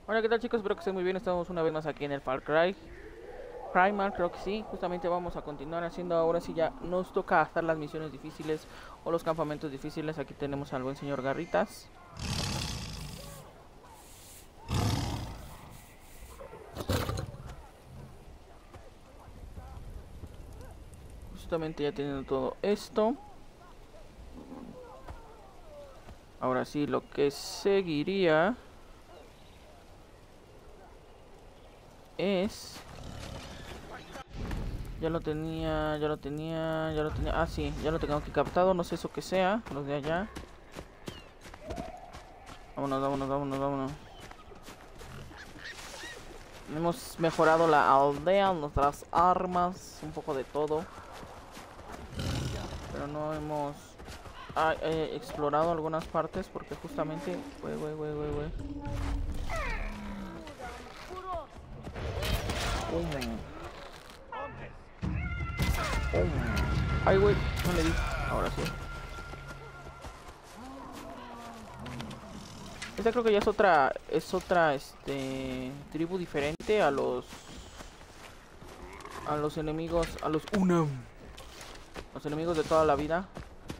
Hola, ¿qué tal, chicos? Espero que estén muy bien. Estamos una vez más aquí en el Far Cry Primal, creo que sí. Justamente vamos a continuar haciendo. Ahora sí ya nos toca hacer las misiones difíciles o los campamentos difíciles. Aquí tenemos al buen señor Garritas. Justamente ya teniendo todo esto, ahora sí lo que seguiría es... Ya lo tenía. Ah, sí, ya lo tengo aquí captado. No sé eso que sea, los de allá. Vámonos. Hemos mejorado la aldea, nuestras armas, un poco de todo. Pero no hemos explorado algunas partes porque justamente... Güey. Ay, güey, no le di. Ahora sí. Esta creo que ya es otra tribu diferente a los enemigos, a los Unam. Los enemigos de toda la vida.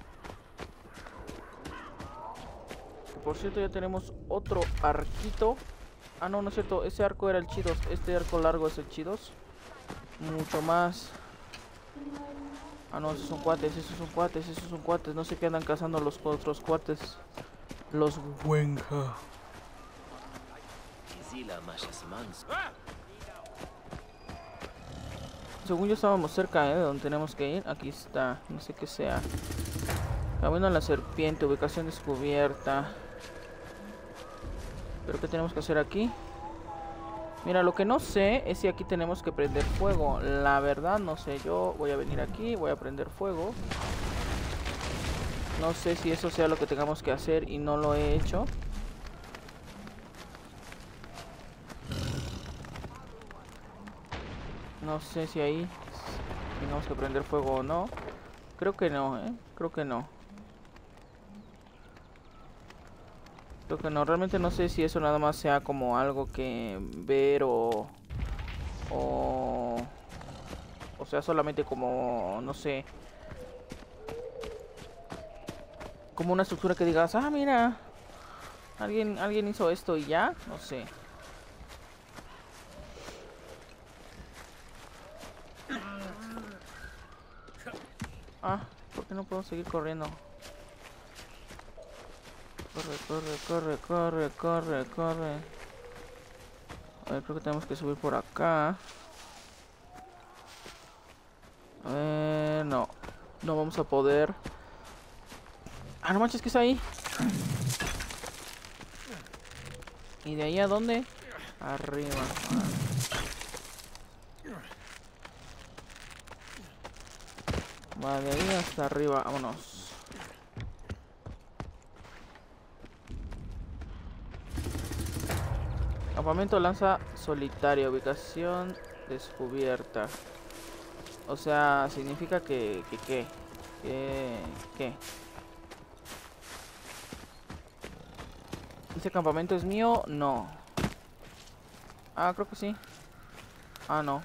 Que por cierto ya tenemos otro arquito. Ah, no, no es cierto, ese arco era el Chidos. Este arco largo es el Chidos. Mucho más. Ah, no, esos son cuates. No sé qué andan cazando los otros cuates. Los Wenja. Según yo estábamos cerca, de donde tenemos que ir. Aquí está, no sé qué sea. Camino a la serpiente, ubicación descubierta. ¿Pero qué tenemos que hacer aquí? Mira, lo que no sé es si aquí tenemos que prender fuego. La verdad no sé, yo voy a venir aquí, voy a prender fuego. No sé si eso sea lo que tengamos que hacer y no lo he hecho. No sé si ahí tengamos que prender fuego o no. Creo que no, creo que no. Creo que no, realmente no sé si eso nada más sea como algo que ver o sea solamente como, no sé, como una estructura que digas, ah, mira, alguien hizo esto y ya, no sé. Ah, ¿por qué no puedo seguir corriendo? Corre. A ver, creo que tenemos que subir por acá. A ver, no. No vamos a poder. Ah, no manches, ¿qué está ahí? ¿Y de ahí a dónde? Arriba. Va de ahí hasta arriba, vámonos. Campamento lanza solitario, ubicación descubierta. O sea, significa que ¿qué? ¿Ese campamento es mío? No. Ah, creo que sí. Ah, no.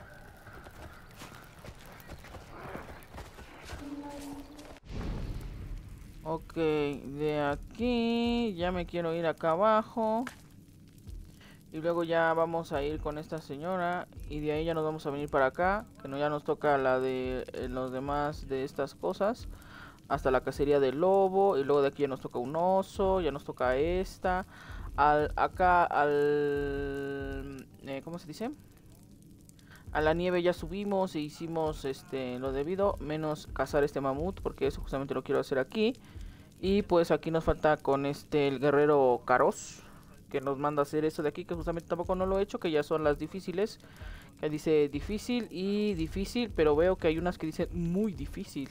Ok, de aquí ya me quiero ir acá abajo. Y luego ya vamos a ir con esta señora. Y de ahí ya nos vamos a venir para acá. Que no, ya nos toca la de los demás de estas cosas. Hasta la cacería del lobo. Y luego de aquí ya nos toca un oso. Ya nos toca esta. Acá al... ¿cómo se dice? A la nieve ya subimos e hicimos lo debido. Menos cazar este mamut. Porque eso justamente lo quiero hacer aquí. Y pues aquí nos falta con el guerrero Karos, que nos manda a hacer eso de aquí, que justamente tampoco no lo he hecho, que ya son las difíciles. Que dice difícil y difícil, pero veo que hay unas que dicen muy difícil.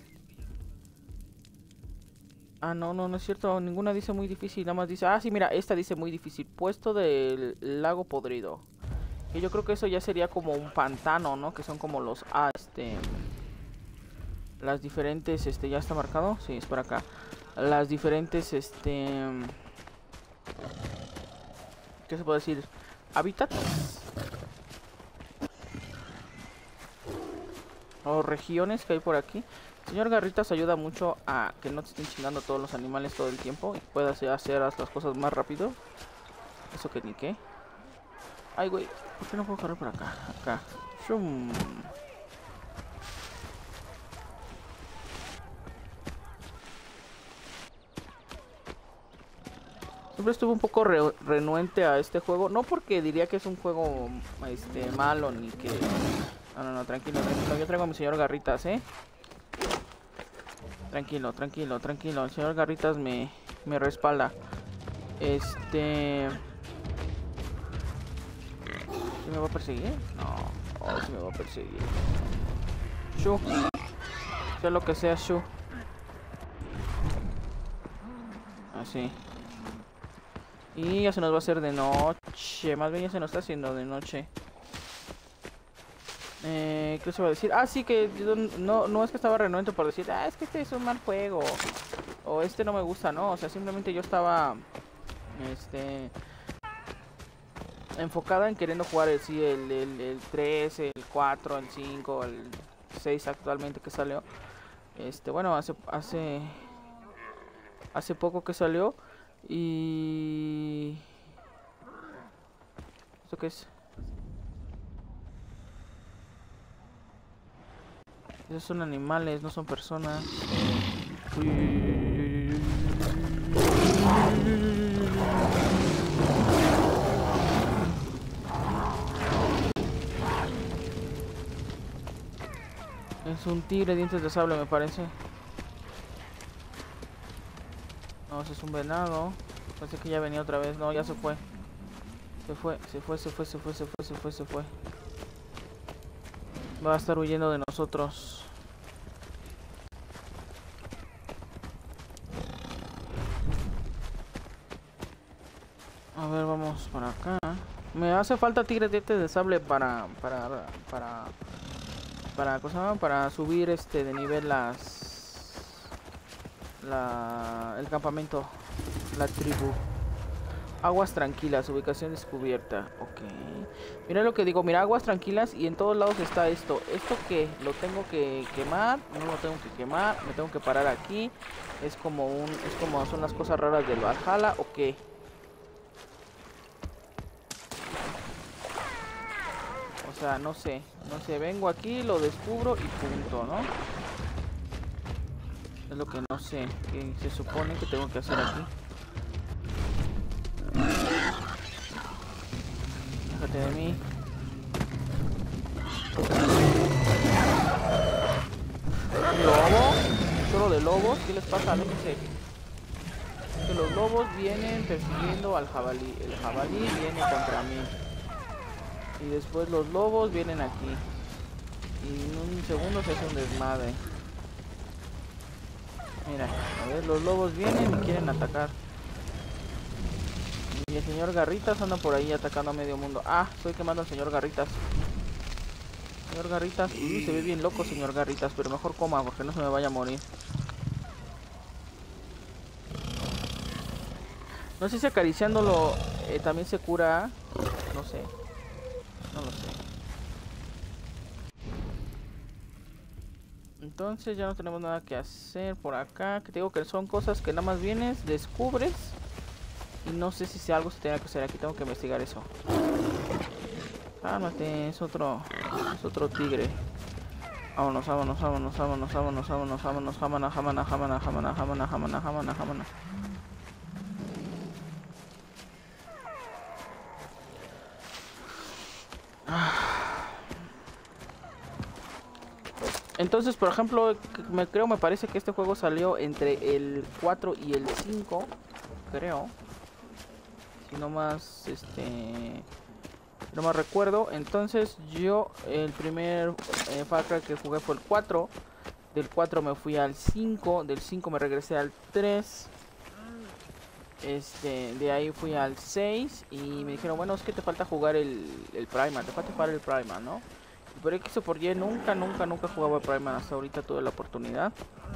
Ah, no es cierto, ninguna dice muy difícil, nada más dice, ah, sí, mira, esta dice muy difícil, puesto del lago podrido. Y yo creo que eso ya sería como un pantano, ¿no? Que son como los, las diferentes, ya está marcado, sí, es por acá. Las diferentes, ¿qué se puede decir? hábitats o regiones que hay por aquí. Señor Garritas ayuda mucho a que no te estén chingando todos los animales todo el tiempo y puedas hacer las cosas más rápido. Eso que ni qué. Ay, güey, ¿por qué no puedo correr por acá? Acá. Shum. Siempre estuve un poco renuente a este juego. No porque diría que es un juego malo ni que... No, tranquilo, tranquilo. Yo traigo a mi señor Garritas, Tranquilo, tranquilo, tranquilo. El señor Garritas me respalda. ¿Sí me va a perseguir? No. Oh, sí me va a perseguir. Shu. Sea lo que sea, Shu. Así. Y ya se nos va a hacer de noche. Más bien ya se nos está haciendo de noche. ¿Qué se va a decir? Ah, sí, que no es que estaba renuente por decir, es que este es un mal juego. O este no me gusta, no. O sea, simplemente yo estaba enfocada en queriendo jugar el 3, el 4, el 5, el 6 actualmente que salió. Bueno, hace poco que salió. Y... ¿esto qué es? Esos son animales, no son personas. Es un tigre dientes de sable, me parece. No, ese es un venado. Pensé que ya venía otra vez. No, ya se fue. Se fue. Va a estar huyendo de nosotros. A ver, vamos para acá. Me hace falta tigre dientes de sable para ¿cómo se llama? Para subir de nivel el campamento, la tribu. Aguas tranquilas, ubicación descubierta. Ok. Mira lo que digo, mira, aguas tranquilas y en todos lados está esto. ¿Esto qué? ¿Lo tengo que quemar? No lo tengo que quemar. Me tengo que parar aquí. Es como son las cosas raras del Valhalla. ¿O qué? O sea, no sé. Vengo aquí, lo descubro y punto, ¿no? Es lo que no sé. ¿Qué se supone que tengo que hacer aquí? Déjate de mí. ¿Un lobo? ¿Un chorro de lobos? ¿Qué les pasa? Déjense. Que los lobos vienen persiguiendo al jabalí. El jabalí viene contra mí. Y después los lobos vienen aquí. Y en un segundo se hace un desmadre. Mira, a ver, los lobos vienen y quieren atacar. Y el señor Garritas anda por ahí atacando a medio mundo. Ah, estoy quemando al señor Garritas. Señor Garritas, se ve bien loco señor Garritas, pero mejor coma porque no se me vaya a morir. No sé si acariciándolo también se cura. No sé. No lo sé. Entonces ya no tenemos nada que hacer por acá. Que te digo que son cosas que nada más vienes, descubres. Y no sé si algo se tiene que hacer aquí. Tengo que investigar eso. Cálmate, es otro tigre. Vámonos. Jamana. Entonces, por ejemplo, me parece que este juego salió entre el 4 y el 5, creo. Si no más, no más recuerdo. Entonces, yo el primer Far Cry que jugué fue el 4. Del 4 me fui al 5, del 5 me regresé al 3. De ahí fui al 6 y me dijeron, bueno, es que te falta jugar el Primal, te falta jugar el Primal, ¿no? Y por X o por Y nunca jugaba el Primal, hasta ahorita tuve la oportunidad.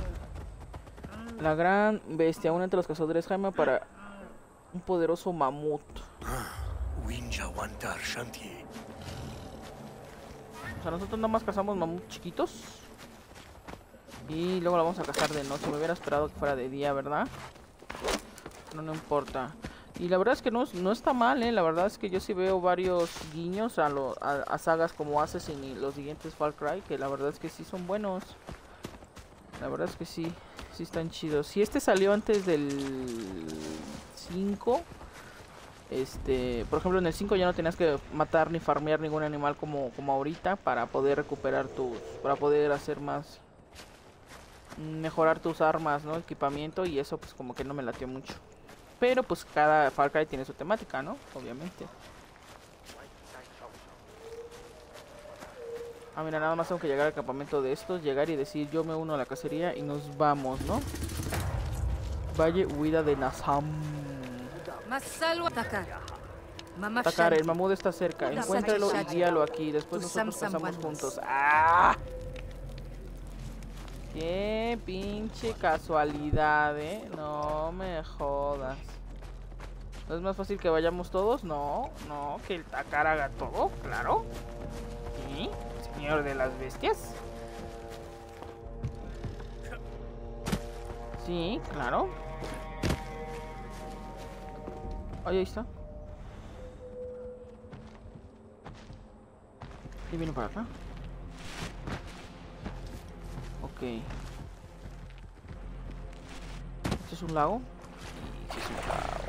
La gran bestia, uno entre los cazadores, Jaime, para un poderoso mamut. O sea, nosotros nada más cazamos mamuts chiquitos. Y luego la vamos a cazar de noche. Me hubiera esperado que fuera de día, ¿verdad? No, no importa. Y la verdad es que no está mal, ¿eh? La verdad es que yo sí veo varios guiños a sagas como Assassin y los siguientes Far Cry, que la verdad es que sí son buenos. La verdad es que sí están chidos. Si este salió antes del 5, por ejemplo en el 5 ya no tenías que matar ni farmear ningún animal como ahorita para poder recuperar para poder hacer más, mejorar tus armas, ¿no? Equipamiento, y eso pues como que no me latió mucho. Pero pues cada Far Cry tiene su temática, ¿no? Obviamente. Ah, mira, nada más tengo que llegar al campamento de estos, llegar y decir yo me uno a la cacería y nos vamos, ¿no? Valle Huida de Nazam. Atacar, el mamut está cerca, encuéntralo y guíalo aquí, después nosotros pasamos juntos. ¡Ah! Qué pinche casualidad, no me jodas. ¿No es más fácil que vayamos todos? No, que el Takar haga todo, claro. ¿Sí? Señor de las bestias. Sí, claro. Ahí está. Y viene para acá. Ok. ¿Este es un lago? Sí, es un lago.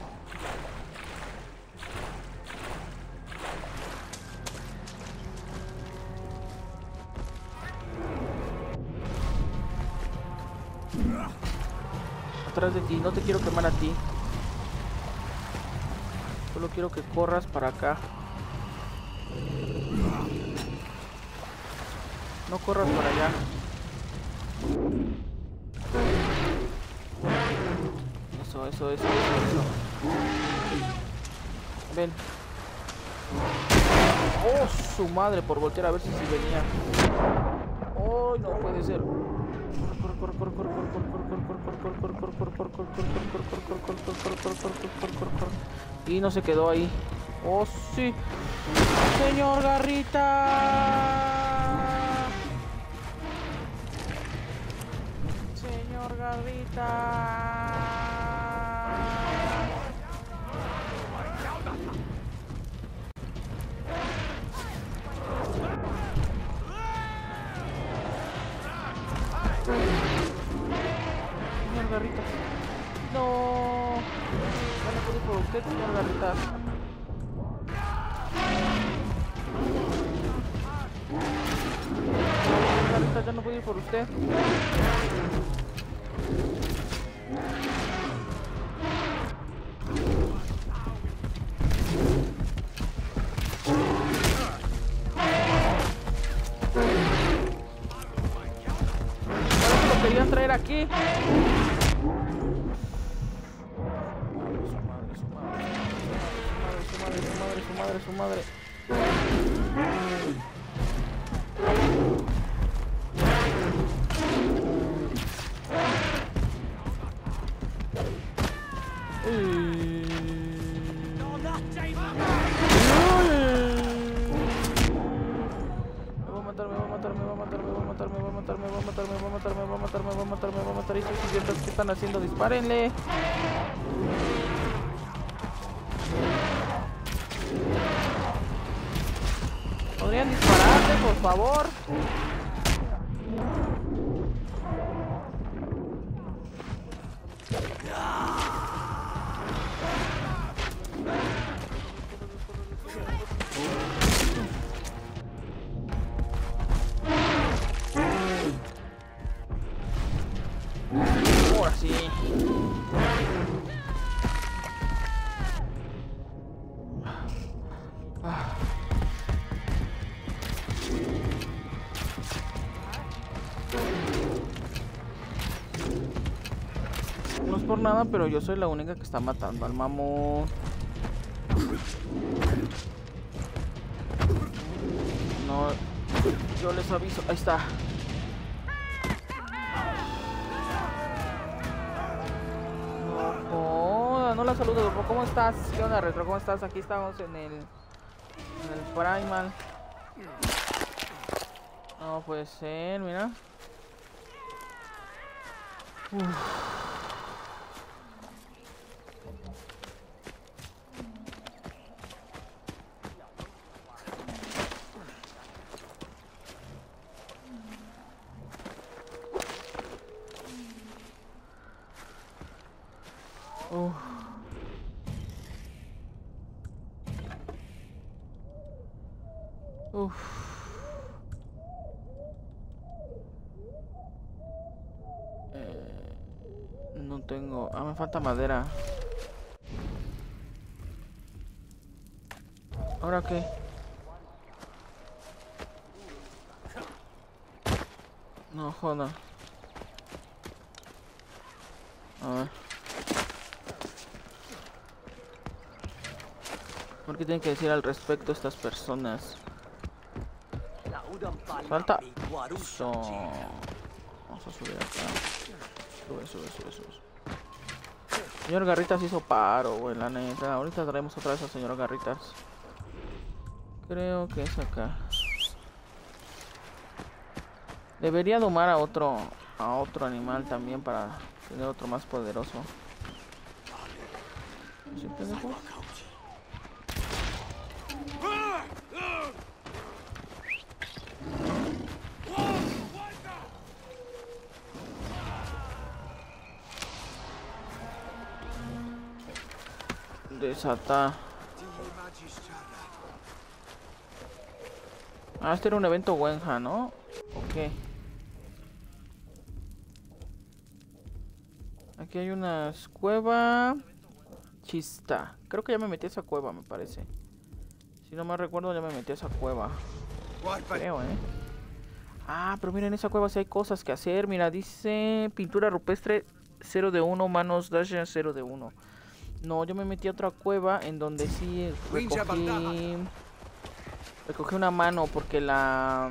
Atrás de ti, no te quiero quemar a ti. Solo quiero que corras para acá. No corras para allá. Eso. Ven. Oh, su madre, por voltear a ver si venía. Oh, no puede ser. Y no se quedó ahí. Oh, sí. Señor Garrita. Señor Garrita. Señor Garrita. No. Ya no puedo ir por usted, señor Garrita. Señor Garrita, ya no puedo ir por usted. Lo querían traer aquí. Su madre. Me va a matar. Estos idiotas que están haciendo, dispárenle. ¿Podrían dispararle, por favor? Ahora sí. No es por nada, pero yo soy la única que está matando al mamut. No, yo les aviso. Ahí está. No hola, saludos, ¿cómo estás? ¿Qué onda, Retro? ¿Cómo estás? Aquí estamos en el Primal. No puede ser, mira. No tengo... Ah, me falta madera. ¿Ahora qué? No joda. A ver. ¿Por qué tienen que decir al respecto estas personas? Falta. Eso. Vamos a subir acá. Sube. Señor Garritas hizo paro, güey, la neta. Ahorita traemos otra vez al señor Garritas. Creo que es acá. Debería domar a otro animal también para tener otro más poderoso. ¿Sí, pendejo? Desata. Ah, este era un evento Wenja, ¿no? Ok. Aquí hay una cueva chista. Creo que ya me metí a esa cueva, me parece. Si no me recuerdo, ya me metí a esa cueva. Creo, Ah, pero miren, en esa cueva sí hay cosas que hacer. Mira, dice pintura rupestre 0 de 1, manos dash 0 de 1. No, yo me metí a otra cueva en donde sí recogí una mano porque la...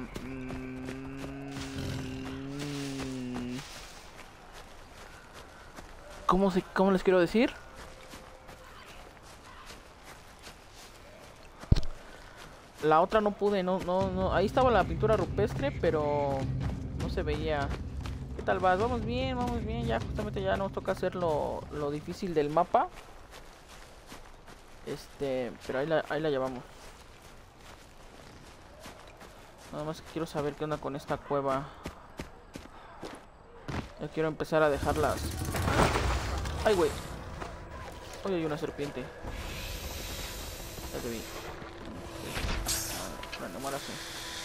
¿Cómo les quiero decir? La otra no pude, no. Ahí estaba la pintura rupestre, pero no se veía. ¿Qué tal vas? Vamos bien. Ya justamente ya nos toca hacer lo difícil del mapa. Pero ahí la llevamos. Nada más quiero saber qué onda con esta cueva. Ya quiero empezar a dejarlas. ¡Ay, güey! Hoy hay una serpiente. Ya te vi. Bueno, muera así.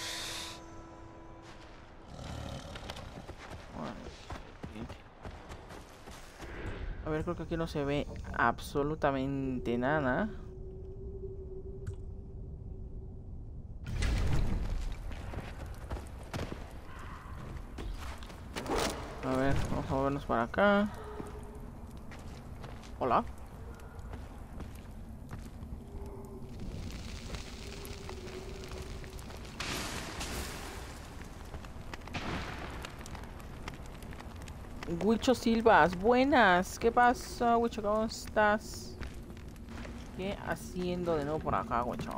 A ver, creo que aquí no se ve absolutamente nada. A ver, vamos a movernos para acá. Hola. Huicho Silvas, buenas. ¿Qué pasa, Huicho? ¿Cómo estás? ¿Qué haciendo de nuevo por acá, Huicho?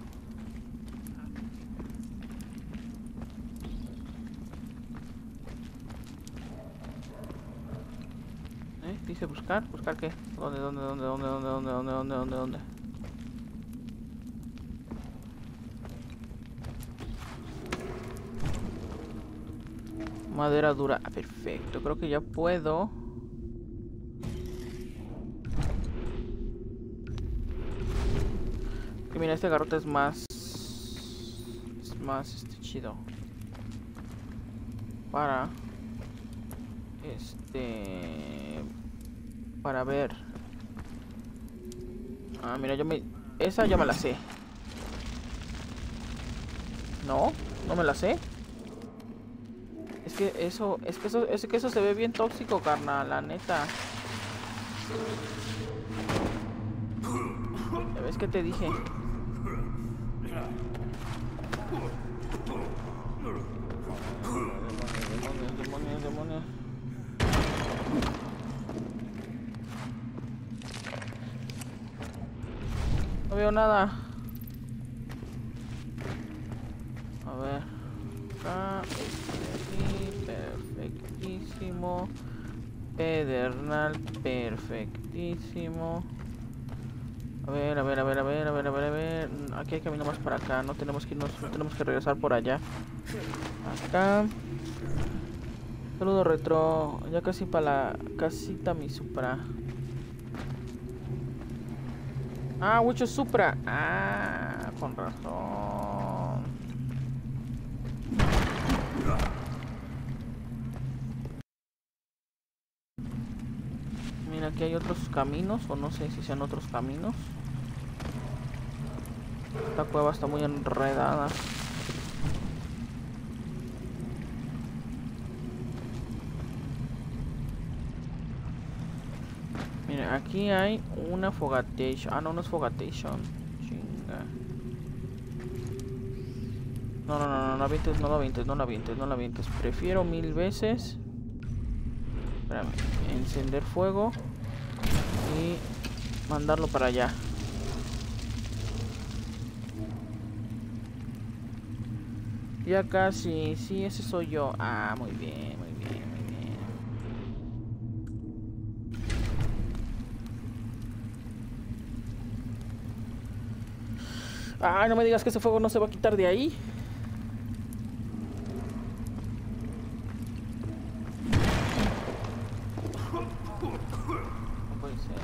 Dice buscar. ¿Buscar qué? ¿Dónde? Madera dura. Ah, perfecto. Creo que ya puedo. Que mira, este garrote es más... Es más chido. Para... Para ver. Ah, mira, esa ya me la sé. No me la sé. Es que eso se ve bien tóxico, carnal, la neta. ¿Ya ves que te dije? Demonios. No veo nada. A ver. Acá. Aquí. Perfectísimo. Pedernal. Perfectísimo. A ver, a ver, a ver, a ver, a ver, a ver, a ver. Aquí hay camino más para acá. No tenemos que irnos, no tenemos que regresar por allá. Acá. Saludo retro. Ya casi para la casita mi Supra. Ah, mucho Supra. Ah, con razón. Mira, aquí hay otros caminos, o no sé si sean otros caminos. Esta cueva está muy enredada. Mira, aquí hay una fogatation. Ah, no, no es fogatation. Chinga. No, no, no, no, no avientes, no lo avientes, no lo avientes, no lo avientes. Prefiero 1000 veces. Espérame, encender fuego y mandarlo para allá. Ya casi, sí, ese soy yo. Ah, muy bien, muy bien, muy bien. Ah, no me digas que ese fuego no se va a quitar de ahí. No puede ser.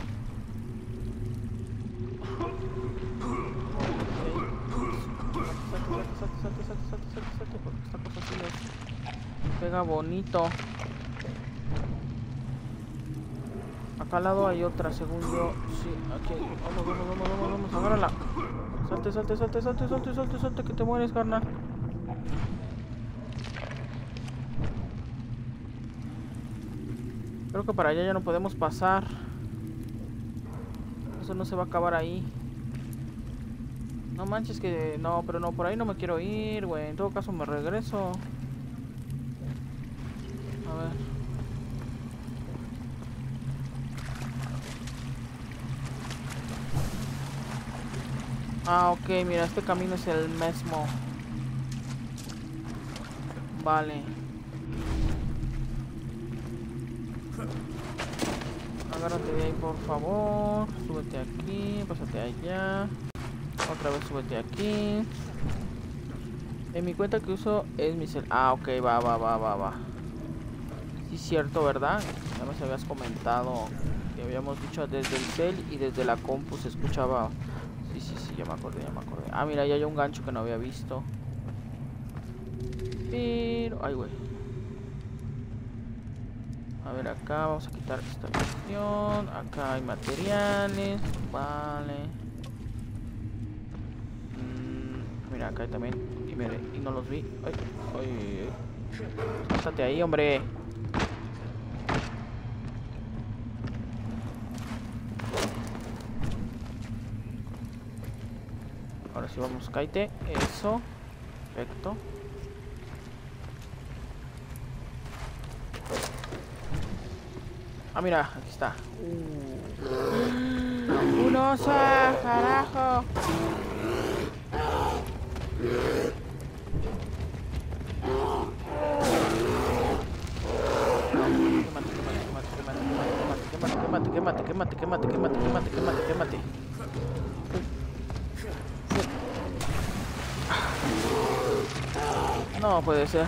Salte, porque esta cosa sí les pega bonito. Acá al lado hay otra, según yo. Sí, aquí. Vamos, agárrala. Salte, que te mueres, carnal. Creo que para allá ya no podemos pasar. Eso no se va a acabar ahí. No manches que... No, pero no, por ahí no me quiero ir, güey. En todo caso me regreso. A ver. Ah, ok, mira, este camino es el mismo. Vale. Agárrate de ahí, por favor. Súbete aquí, pásate allá. Otra vez súbete aquí. En mi cuenta que uso es mi cel. Ah, ok, va. Sí, cierto, ¿verdad? Ya nos habías comentado que habíamos dicho desde el cel y desde la compu se escuchaba. Sí, ya me acordé. Ah, mira, ya hay un gancho que no había visto. Pero... Ay, güey. A ver, acá vamos a quitar esta cuestión. Acá hay materiales. Vale. Mira, acá hay también. Y no los vi. Ay. Pásate ahí, hombre. Ahora sí vamos, cáete. Eso. Perfecto. Ah, mira, aquí está. ¡Un oso! ¡Carajo! Quémate. No puede ser.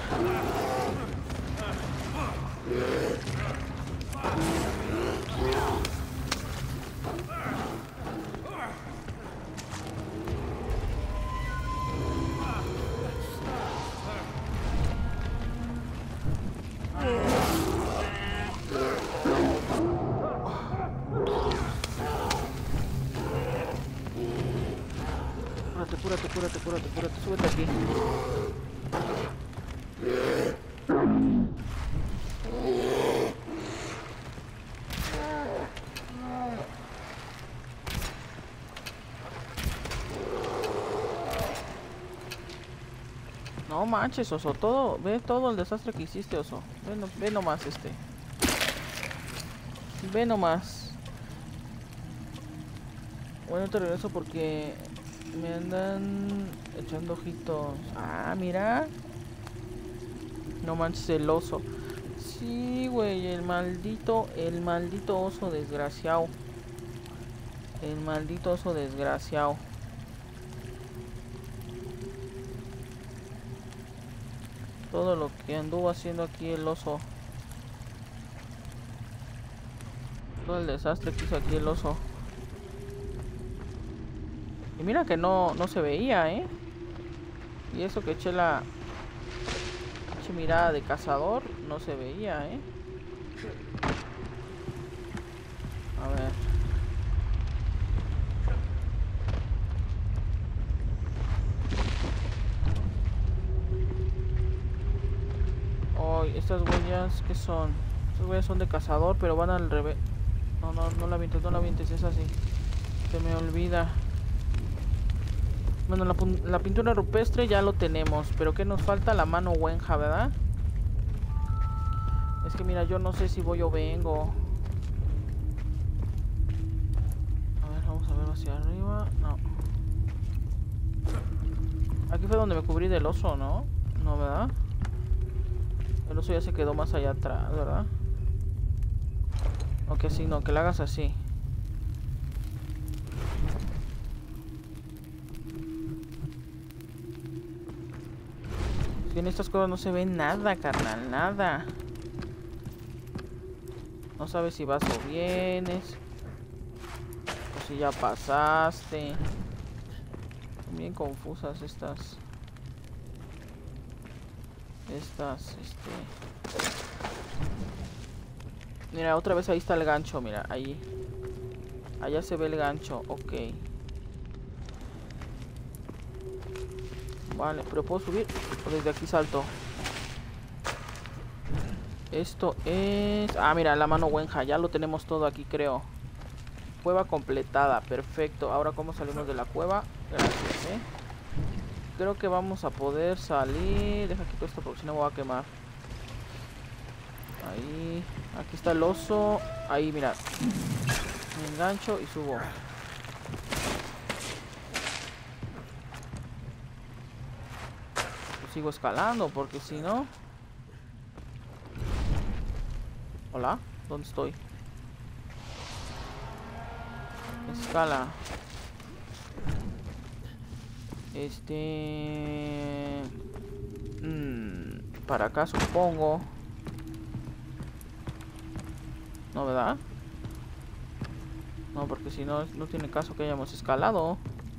Apúrate, súbete aquí. No manches, oso, ve todo el desastre que hiciste, oso. Ve nomás este. Ve nomás. Bueno, te regreso porque me andan echando ojitos. Ah, mira. No manches, el oso. Sí, güey, el maldito oso desgraciado. El maldito oso desgraciado. Todo lo que anduvo haciendo aquí el oso. Todo el desastre que hizo aquí el oso. Y mira que no se veía, ¿eh? Y eso que eché la mirada de cazador, no se veía, ¿eh? A ver. Oh, estas huellas, ¿qué son? Estas huellas son de cazador, pero van al revés. No la avientes, no la avientes, es así. Se me olvida. Bueno, la pintura rupestre ya lo tenemos, pero ¿qué nos falta? La mano Ouija, ¿verdad? Es que mira, yo no sé si voy o vengo. A ver, vamos a ver hacia arriba. No. Aquí fue donde me cubrí del oso, ¿no? No, ¿verdad? El oso ya se quedó más allá atrás, ¿verdad? O que sí, no, que la hagas así. Si en estas cosas no se ve nada, carnal, nada. No sabes si vas o vienes. O si ya pasaste. Son bien confusas estas. Mira, otra vez ahí está el gancho, mira, ahí. Allá se ve el gancho, ok. Vale, pero ¿puedo subir? O desde aquí salto. Esto es... Ah, mira, la mano Ouija, ya lo tenemos todo aquí, creo. Cueva completada, perfecto. Ahora, ¿cómo salimos de la cueva? Gracias, Creo que vamos a poder salir. Deja quito esto porque si no me voy a quemar. Ahí. Aquí está el oso. Ahí, mira. Me engancho y subo. Pues sigo escalando porque si no... Hola, ¿dónde estoy? Escala. Para acá supongo. No, ¿verdad? No, porque si no, no tiene caso que hayamos escalado.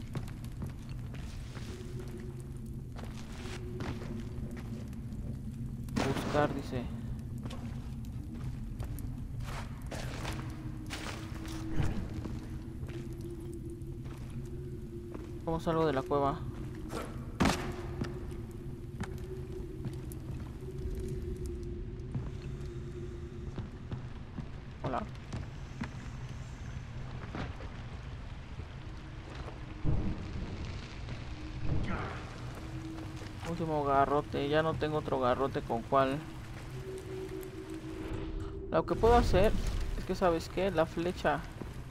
Buscar, dice. ¿Cómo salgo de la cueva? Hola. Último garrote. Ya no tengo otro garrote con cual. Lo que puedo hacer es que, ¿sabes qué? La flecha.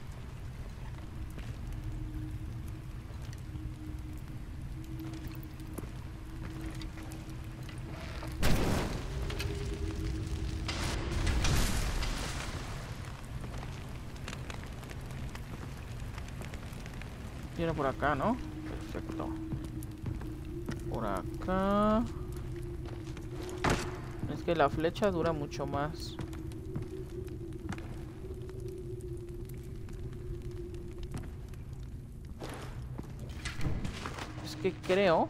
Viene por acá, ¿no? Perfecto. Por acá. Es que la flecha dura mucho más. Es que creo...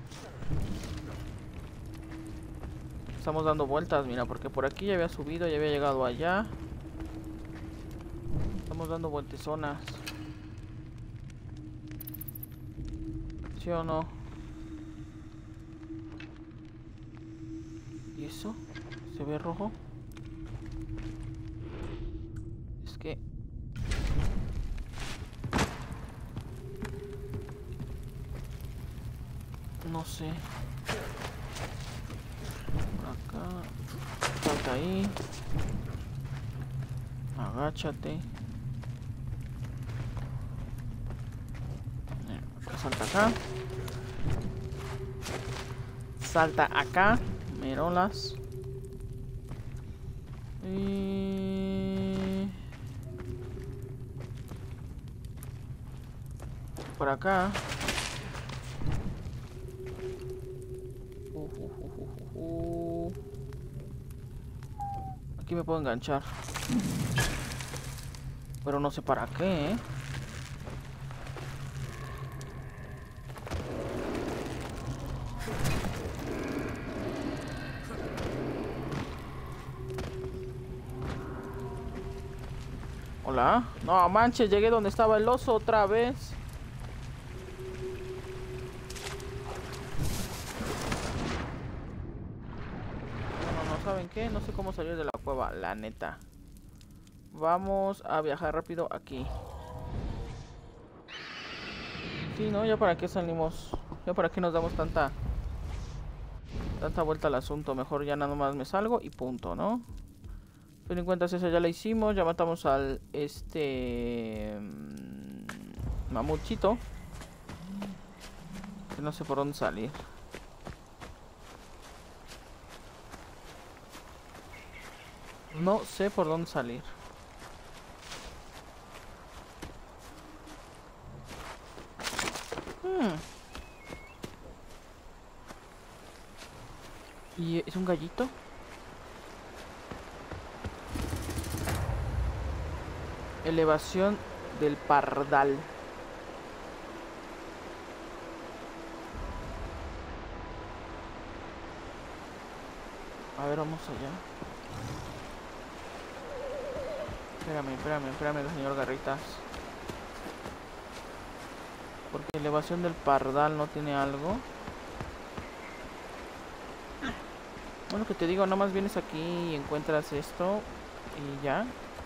Estamos dando vueltas, mira, porque por aquí ya había subido, ya había llegado allá. Estamos dando vueltezonas. ¿Sí o no? ¿Y eso? ¿Se ve rojo? Es que... No sé. Por acá. Salta ahí. Agáchate. salta acá. Salta acá. Merolas. Y... por acá. Aquí me puedo enganchar. Pero no sé para qué, ¿eh? Hola. No manches, llegué donde estaba el oso otra vez. No, ¿saben qué? No sé cómo salir de la cueva, la neta. Vamos a viajar rápido aquí. Sí, ¿no? Ya para qué salimos. Ya para qué nos damos tanta vuelta al asunto. Mejor ya nada más me salgo y punto, ¿no? Ten en cuenta, esa ya la hicimos. Ya matamos al mamutchito. Que no sé por dónde salir. No sé por dónde salir. ¿Y es un gallito? Elevación del Pardal. A ver, vamos allá. Espérame, señor Garritas. Porque elevación del Pardal no tiene algo. Bueno, que te digo, nada más vienes aquí y encuentras esto y ya.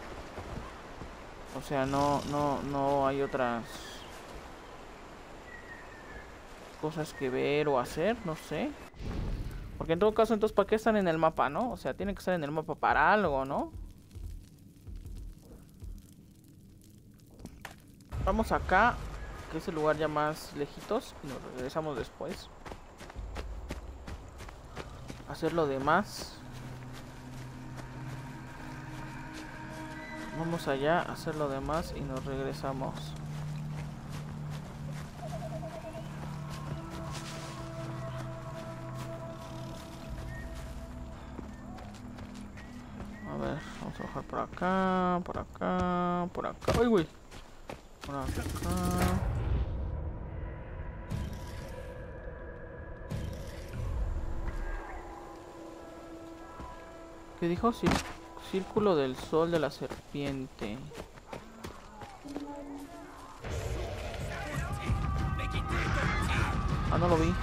O sea, no hay otras cosas que ver o hacer, no sé. Porque en todo caso, entonces, ¿para qué están en el mapa, no? O sea, tiene que estar en el mapa para algo, ¿no? Vamos acá, que es el lugar ya más lejitos, y nos regresamos después. Hacer lo demás. Vamos allá, hacer lo demás y nos regresamos. A ver, vamos a bajar por acá, por acá, por acá. ¡Ay, güey! Por acá. ¿Qué dijo? Círculo del sol de la serpiente. Ah, no lo vi.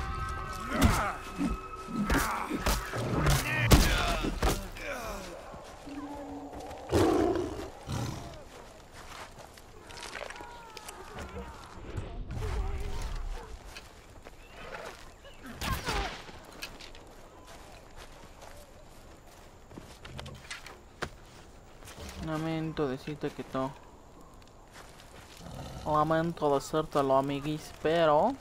Lamento decirte que no. Lamento decírtelo, amiguis, pero...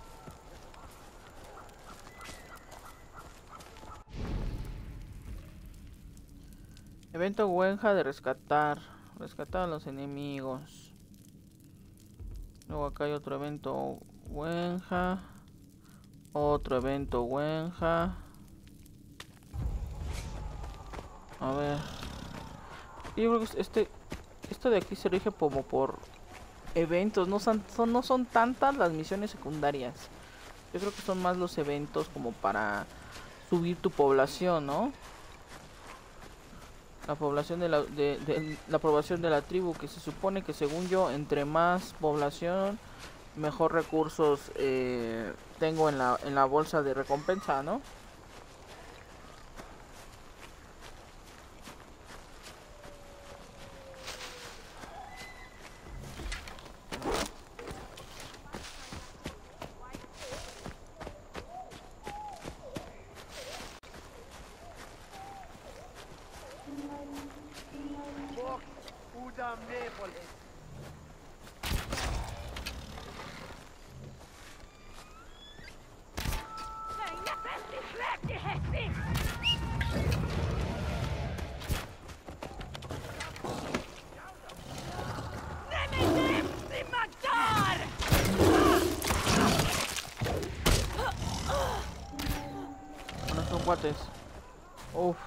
evento Wenja de rescatar. Rescatar a los enemigos. Luego acá hay otro evento Wenja. Otro evento Wenja. A ver. Yo creo que esto de aquí se rige como por eventos. No son tantas las misiones secundarias. Yo creo que son más los eventos como para subir tu población, ¿no? La población de la población de la tribu, que se supone que, según yo, entre más población, mejor recursos tengo en la bolsa de recompensa, ¿no? cuates. Uf.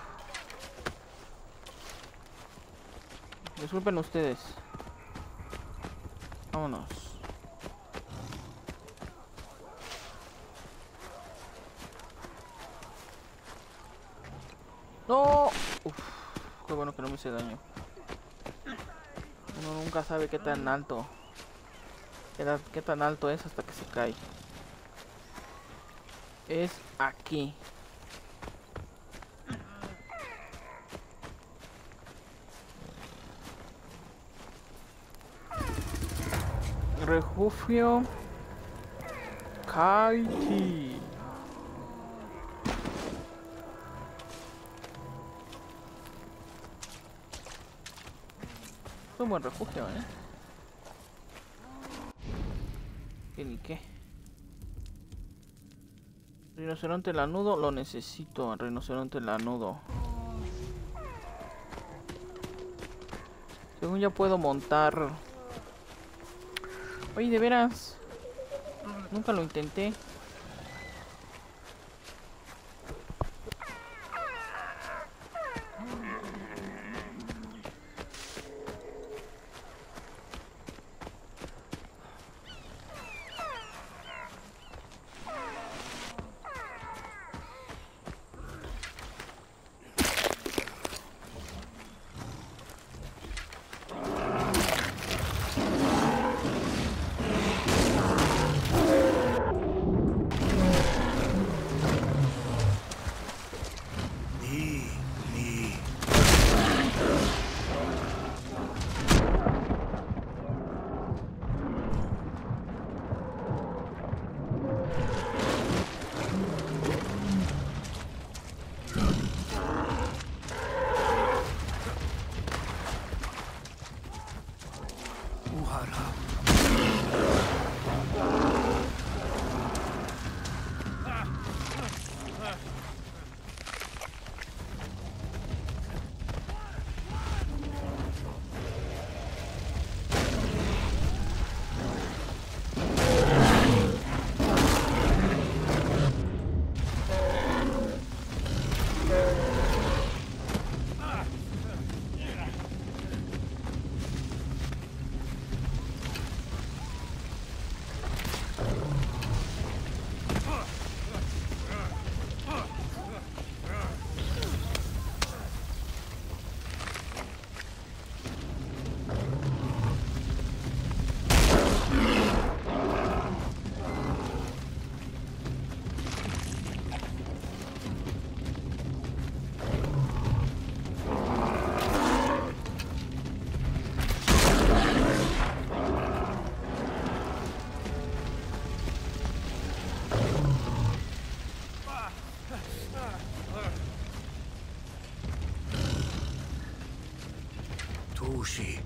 Disculpen ustedes. Vámonos. ¡No! Uf, qué bueno que no me hice daño. Uno nunca sabe qué tan alto. Qué tan alto es hasta que se cae. Es aquí. Refugio Kaiti. Es un buen refugio, ¿eh? ¿Qué ni qué? Rinoceronte lanudo, lo necesito. Rinoceronte lanudo. Según ya puedo montar. Oye, de veras. Nunca lo intenté. Tushi.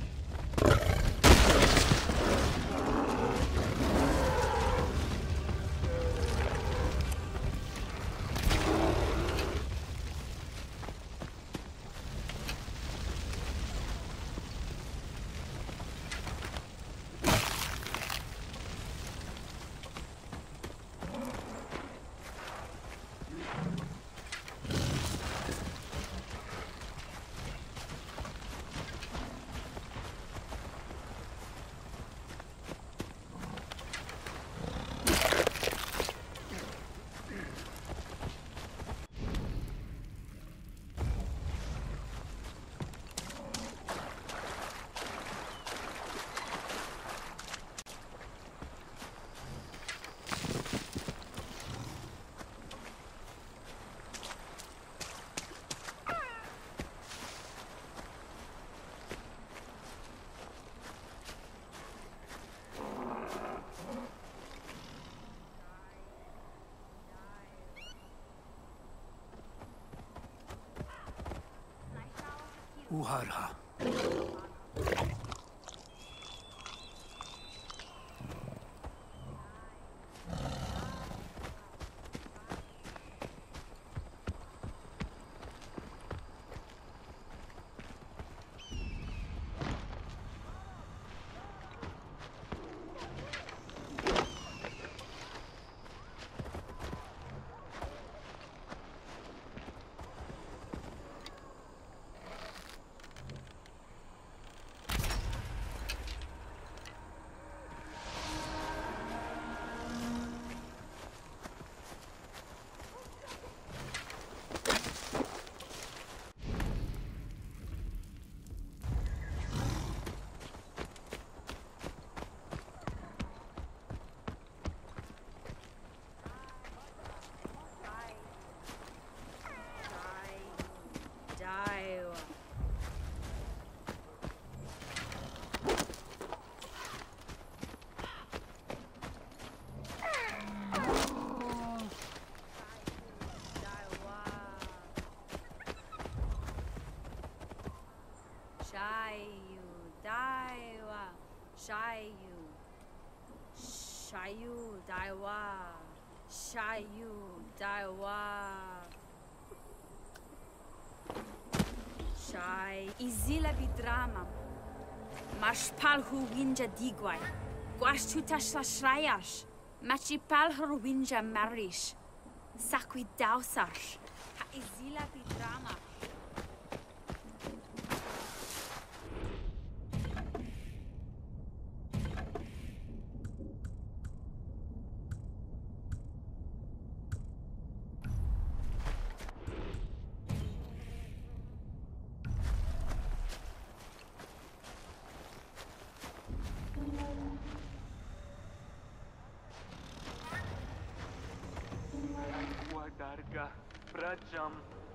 Uharha. Shayu. Shayu Daiwa. Shayu Daiwa. Shai Izila Vidrama. Mashpalhu Winja Digwai. Guastutas la Shrayash. Machipalhu Winja Marish. Sakwi Dausash. Ha Izila Vidrama. Wadarga Prajam.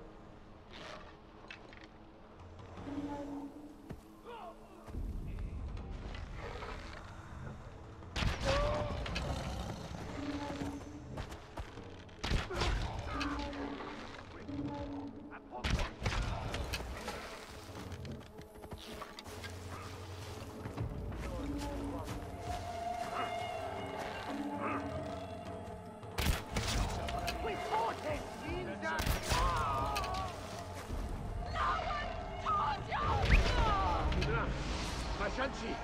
Mashanchi!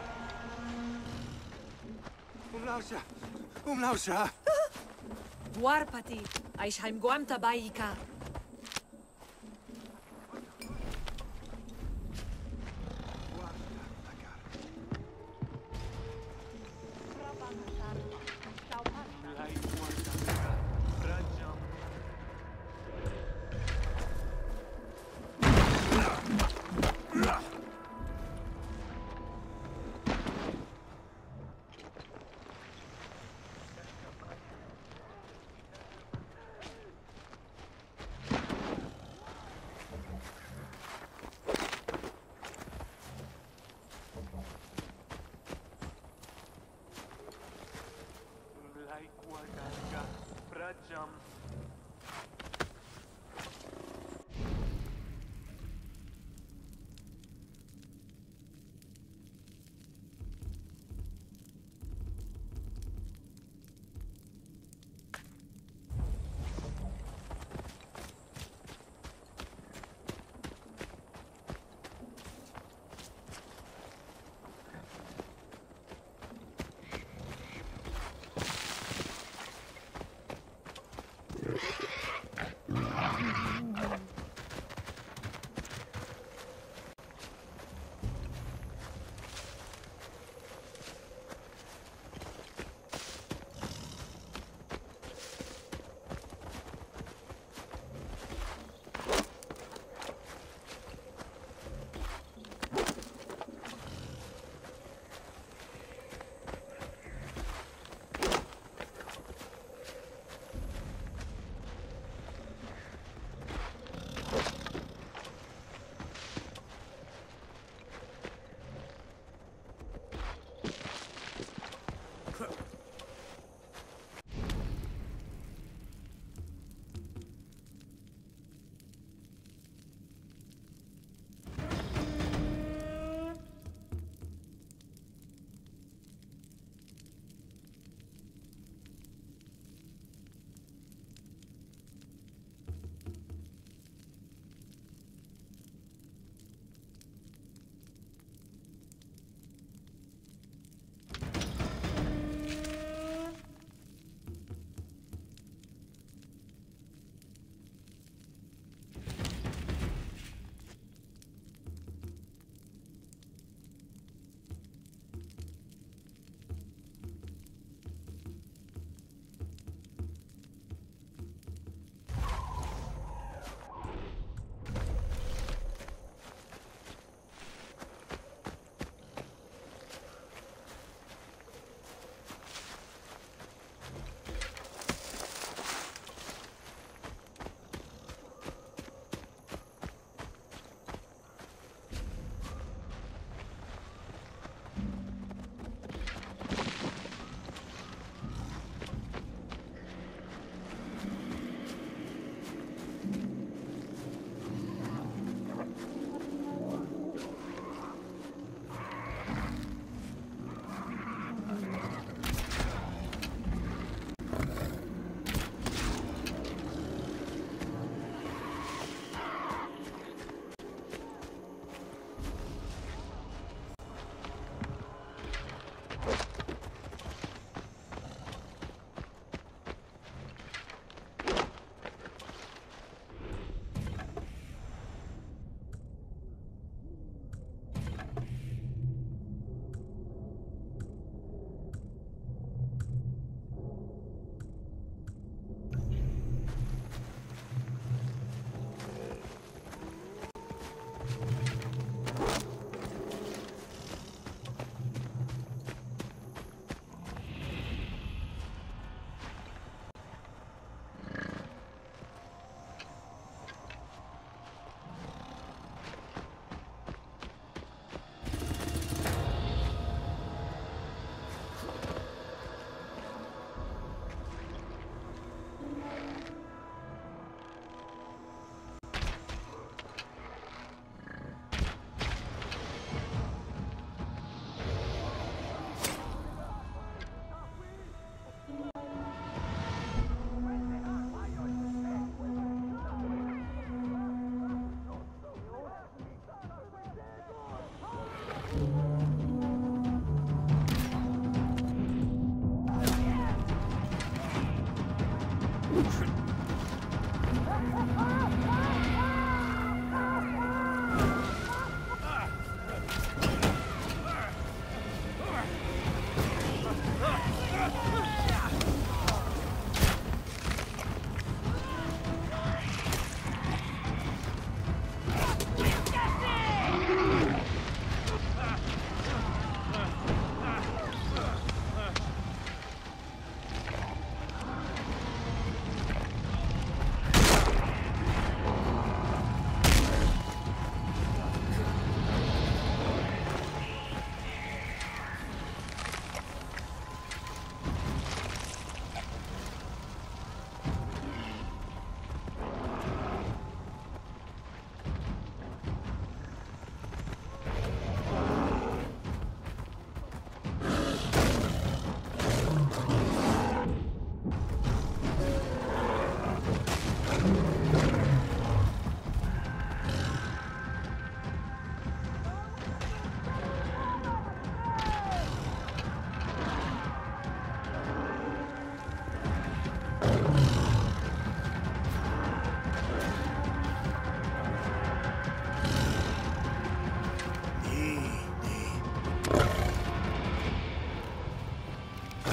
Umlausha! Dwarpati, Aishaim Guamta Baika. Lai Wadarga Prajam.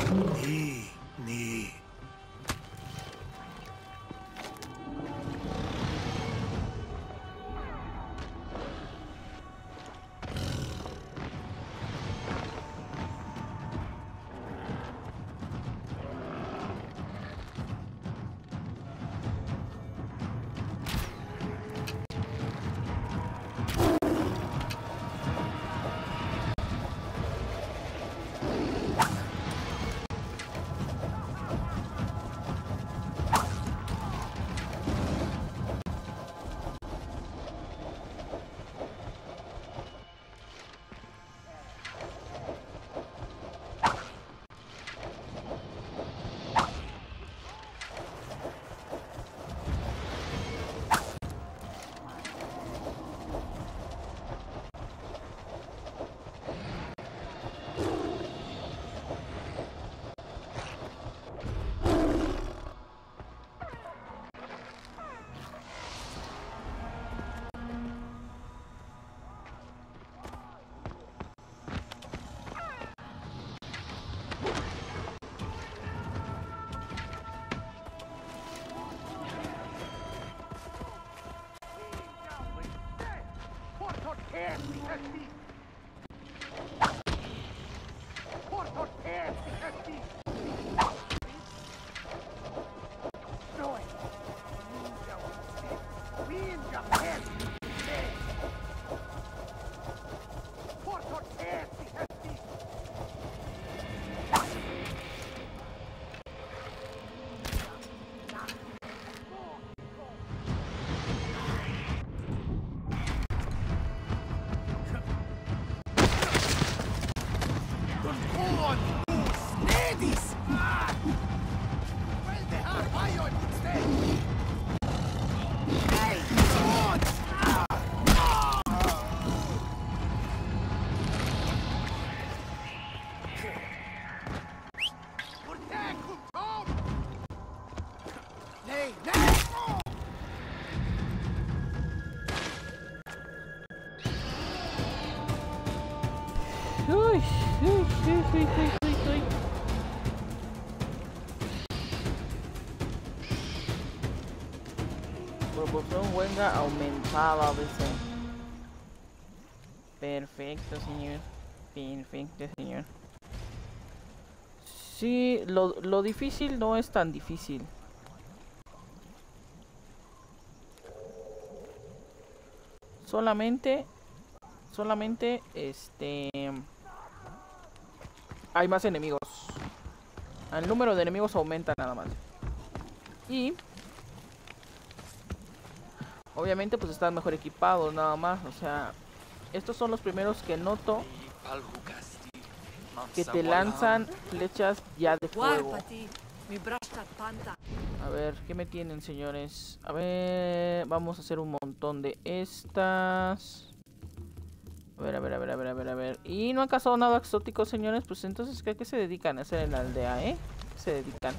Ni. Uy, uy. Proporción huelga aumentada, dice. Perfecto, señor. Perfecto, señor. Sí, lo difícil no es tan difícil. Solamente hay más enemigos. El número de enemigos aumenta nada más. Y obviamente pues están mejor equipados nada más. O sea, estos son los primeros que noto que te lanzan flechas ya de fuego. A ver, ¿qué me tienen, señores? A ver, vamos a hacer un montón de estas. A ver. Y no han cazado nada exótico, señores. Pues entonces, ¿qué se dedican a hacer en la aldea, ¿Qué se dedican?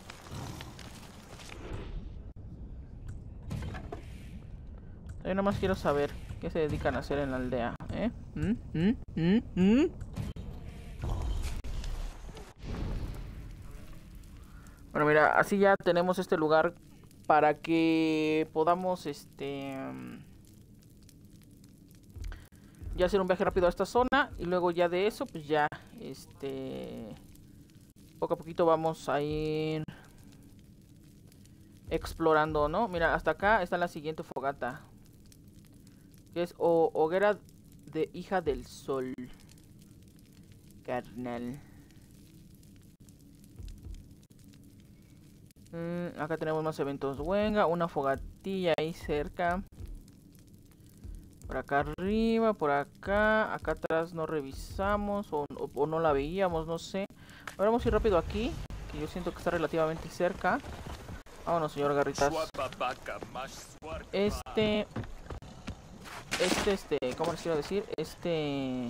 Yo nada más quiero saber qué se dedican a hacer en la aldea, Bueno, mira, así ya tenemos este lugar para que podamos, ya hacer un viaje rápido a esta zona. Y luego ya de eso, pues ya, poco a poquito vamos a ir explorando, ¿no? Mira, hasta acá está la siguiente fogata, que es hoguera de hija del sol, carnal. Acá tenemos más eventos Wenga, una fogatilla ahí cerca. Por acá arriba, por acá. Acá atrás no revisamos o no la veíamos, no sé. Ahora vamos a ir rápido aquí, que yo siento que está relativamente cerca. Vámonos, señor Garritas. ¿Cómo les quiero decir? Este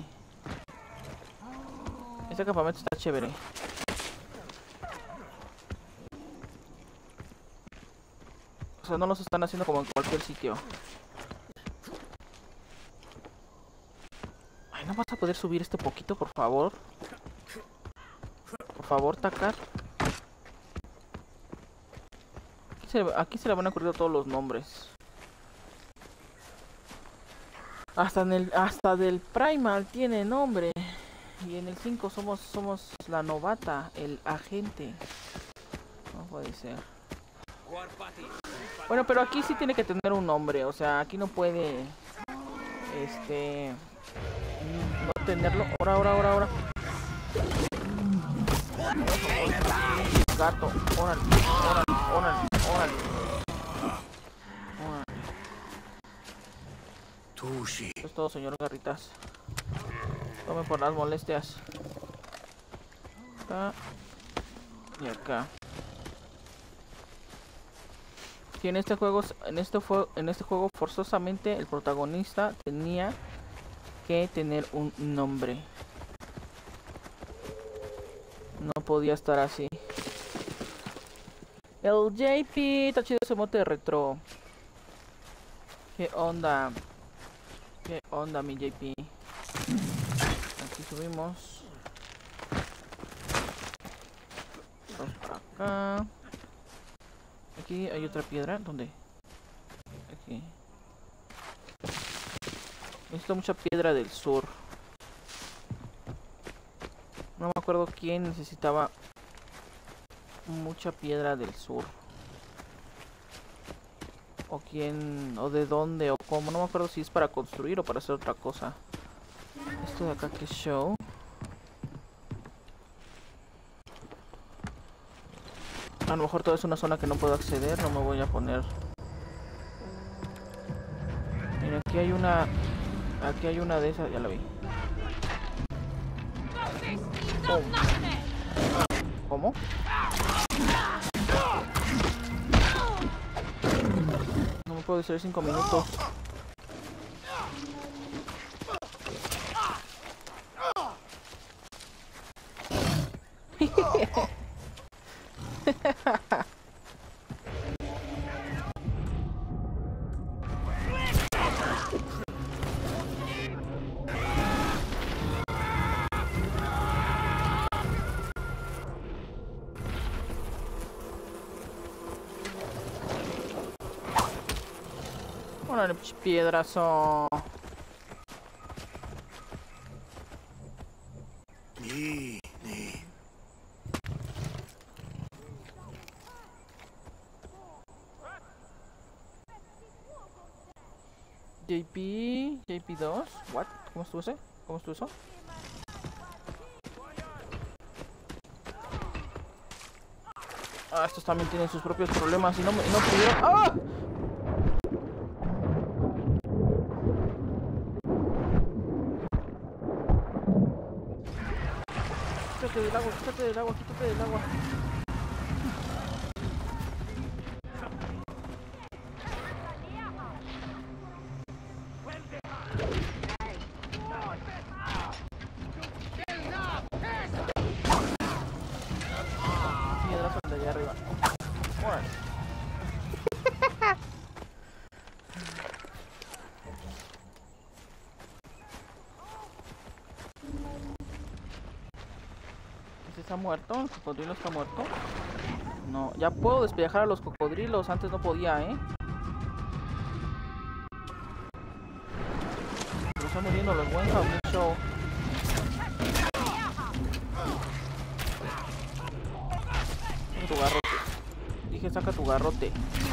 campamento está chévere. O sea, no los están haciendo como en cualquier sitio. Ay, ¿no vas a poder subir este poquito, por favor? Por por favor, Takar. Aquí se le van a ocurrir todos los nombres. Hasta del Primal tiene nombre. Y en el 5 somos la novata, el agente. No puede ser. Bueno, pero aquí sí tiene que tener un nombre. O sea, aquí no puede... no tenerlo. Ahora. Gato. Órale. Tushi. Eso es todo, señor Garritas. Tome por las molestias. Acá. Y acá. Sí, en este juego forzosamente el protagonista tenía que tener un nombre. No podía estar así. El JP, está chido ese mote de retro. ¿Qué onda? ¿Qué onda, mi JP? Aquí subimos. Vamos para acá. Aquí hay otra piedra. ¿Dónde? Aquí. Necesito mucha piedra del sur. No me acuerdo quién necesitaba mucha piedra del sur. O quién, o de dónde, o cómo. No me acuerdo si es para construir o para hacer otra cosa. Esto de acá que es show. A lo mejor toda es una zona que no puedo acceder. No me voy a poner. Mira, aquí hay una. Aquí hay una de esas, ya la vi. Oh. ¿Cómo? No me puedo distraer 5 minutos. Órale, piedrazo. Ni. JP2, what? ¿Cómo estuvo ese? ¿Cómo estuvo eso? Ah, estos también tienen sus propios problemas y no pudieron. ¡Ah! Quítate del agua, quítate del agua, quítate del agua. Piedrazo de allá arriba. Órale. ¿Está muerto? ¿El cocodrilo está muerto? No, ya puedo despellejar a los cocodrilos. Antes no podía, ¿eh? Se están muriendo los buenos, show. Saca tu garrote. Dije, saca tu garrote.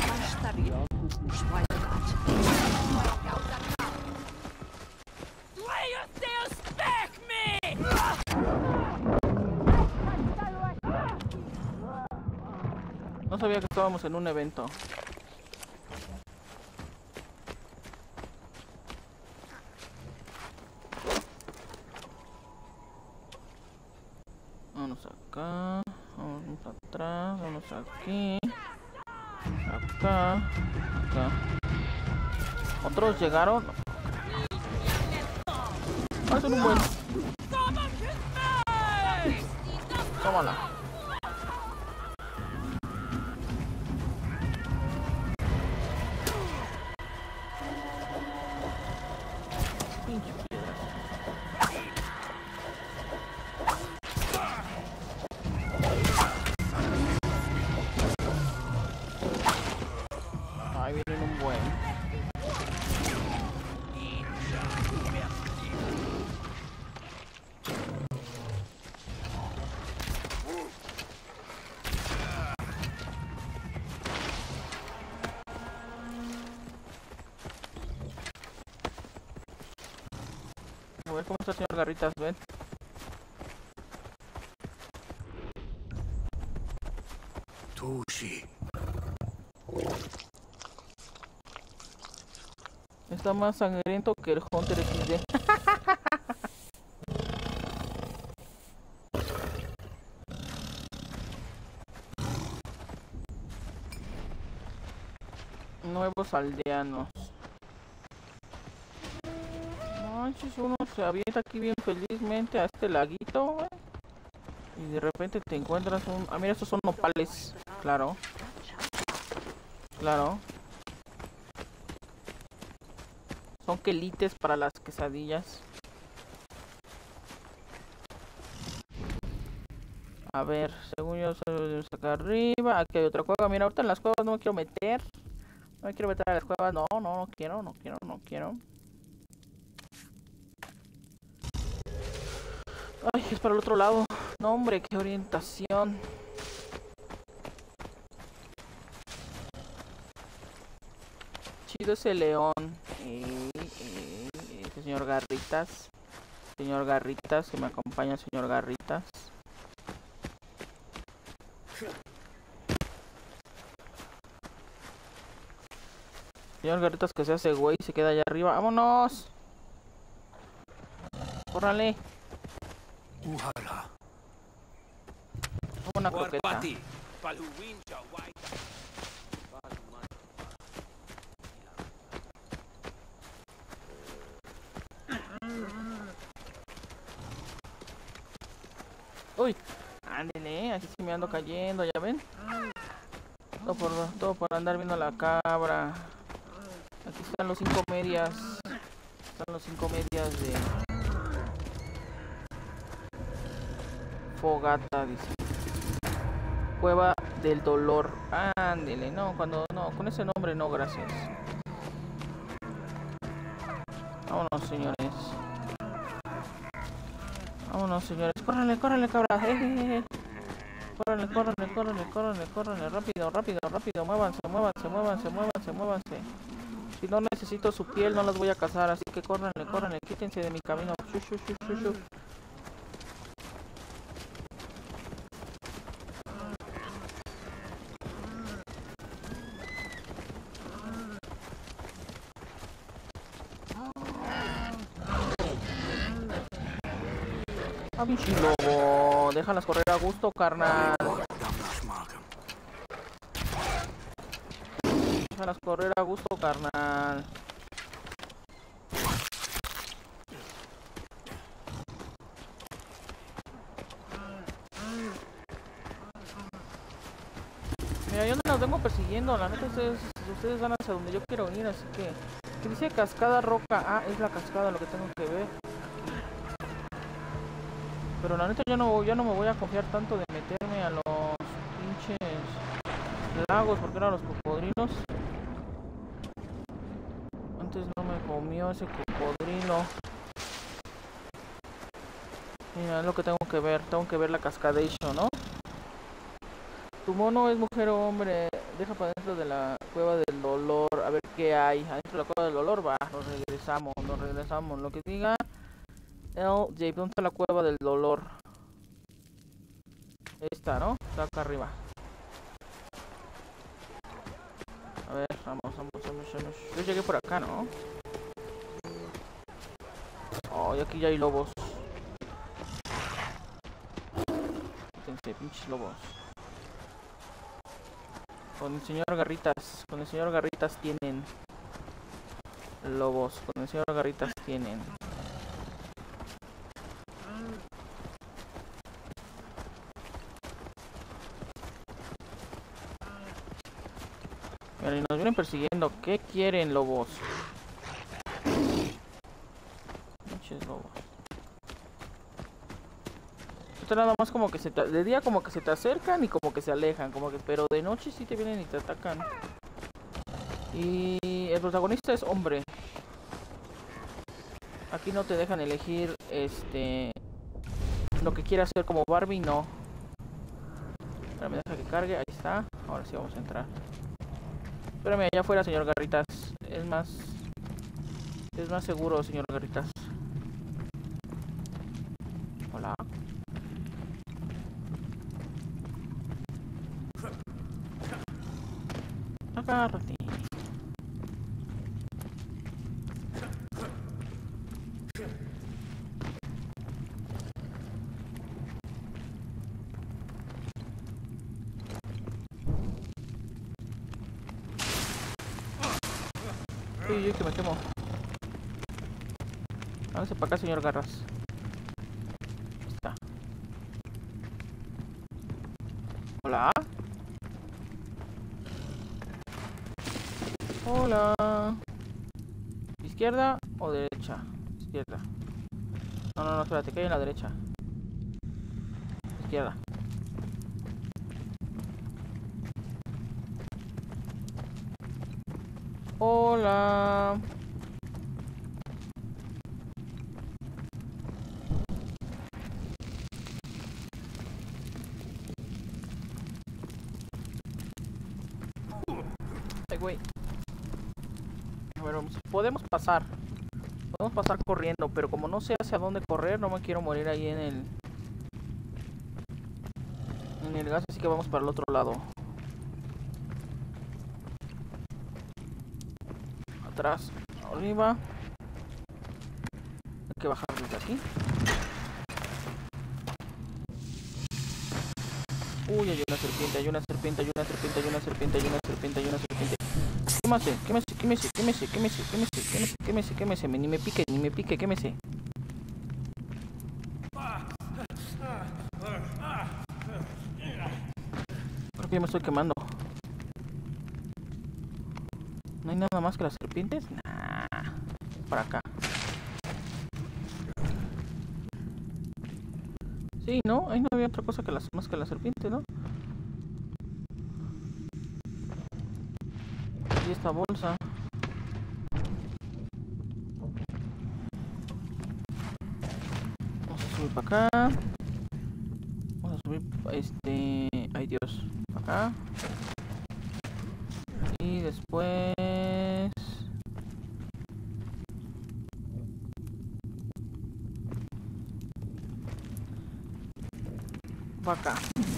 No sabía que estábamos en un evento. Vamos acá. Vamos para atrás. Vamos aquí. Acá. Acá. ¿Otros llegaron? Hacen un buen. Tómala. Pinche piedras. ¿Cómo está, señor Garritas? Ven. Tushi. Está más sangriento que el Hunter XD. Nuevos aldeanos. Manches, uno se avienta aquí bien felizmente a este laguito, güey. Y de repente te encuentras un... Ah, mira, estos son nopales. Claro. Claro. Son quelites para las quesadillas. A ver, según yo, acá arriba. Aquí hay otra cueva. Mira, ahorita en las cuevas no me quiero meter. No me quiero meter a las cuevas. No quiero. Ay, es para el otro lado. No, hombre, qué orientación. Chido ese león. Este señor Garritas. Señor Garritas, que me acompaña el señor Garritas. Señor Garritas que se hace güey y se queda allá arriba. ¡Vámonos! ¡Córrale! Uharha. Una croqueta. Uy, ándele, así sí me ando cayendo, ¿ya ven? Todo por andar viendo la cabra. Aquí están los 5 medias. Están los 5 medias de fogata, dice. Cueva del dolor. Ándele, no, con ese nombre no, gracias. Vámonos, señores. Vámonos, señores. Córranle, cabra. Córranle. Rápido. Muévanse. Si no necesito su piel, no las voy a cazar. Así que córranle. Quítense de mi camino. Shu. Ah, pinche lobo, déjalas correr a gusto, carnal. Déjalas correr a gusto, carnal. Mira, yo no las vengo persiguiendo, la neta ustedes van hacia donde yo quiero ir, así que dice cascada roca. Ah, es la cascada lo que tengo que ver. Pero la neta yo no me voy a confiar tanto de meterme a los pinches lagos, porque eran los cocodrilos. Antes no me comió ese cocodrilo. Mira, es lo que tengo que ver la cascadation, ¿no? Tu mono es mujer o hombre. Deja para dentro de la cueva del dolor. A ver qué hay. Adentro de la cueva del dolor va. Nos regresamos. Lo que diga LJ, ¿dónde está la cueva del dolor? Esta, ¿no? Está acá arriba. A ver, vamos. Yo llegué por acá, ¿no? Oh, y aquí ya hay lobos. Fíjense, pinches lobos. Con el señor Garritas tienen lobos. Con el señor Garritas tienen. Mira, y nos vienen persiguiendo. ¿Qué quieren, lobos? Pinches lobos. Esto nada más como que de día como que se te acercan y como que se alejan, pero de noche sí te vienen y te atacan. Y el protagonista es hombre. Aquí no te dejan elegir lo que quieras hacer como Barbie, no. Espérame, deja que cargue, ahí está. Ahora sí vamos a entrar. Espérame, allá afuera, señor Garritas. Es más seguro, señor Garritas. Agárrate. Uy, que me quemo. Hágase para acá, señor Garras. Ahí está. Hola. Hola. ¿Izquierda o derecha? Izquierda. No, espérate, que hay en la derecha. Izquierda. Hola. Ay, güey. A ver, podemos pasar. Podemos pasar corriendo, pero como no sé hacia dónde correr, no me quiero morir ahí en el gas, así que vamos para el otro lado. Atrás, arriba. Hay que bajar desde aquí. Uy, hay una serpiente, hay una serpiente, hay una serpiente, hay una serpiente, hay una serpiente, hay una serpiente. Quémese, ni me pique, quémese. Creo que ya me estoy quemando. ¿No hay nada más que las serpientes? Nah. Para acá. Sí, ¿no? Ahí no había otra cosa que más que la serpiente, ¿no? Y esta bolsa. Vamos a subir para acá. Vamos a subir, ay Dios, para acá. Y después... para acá.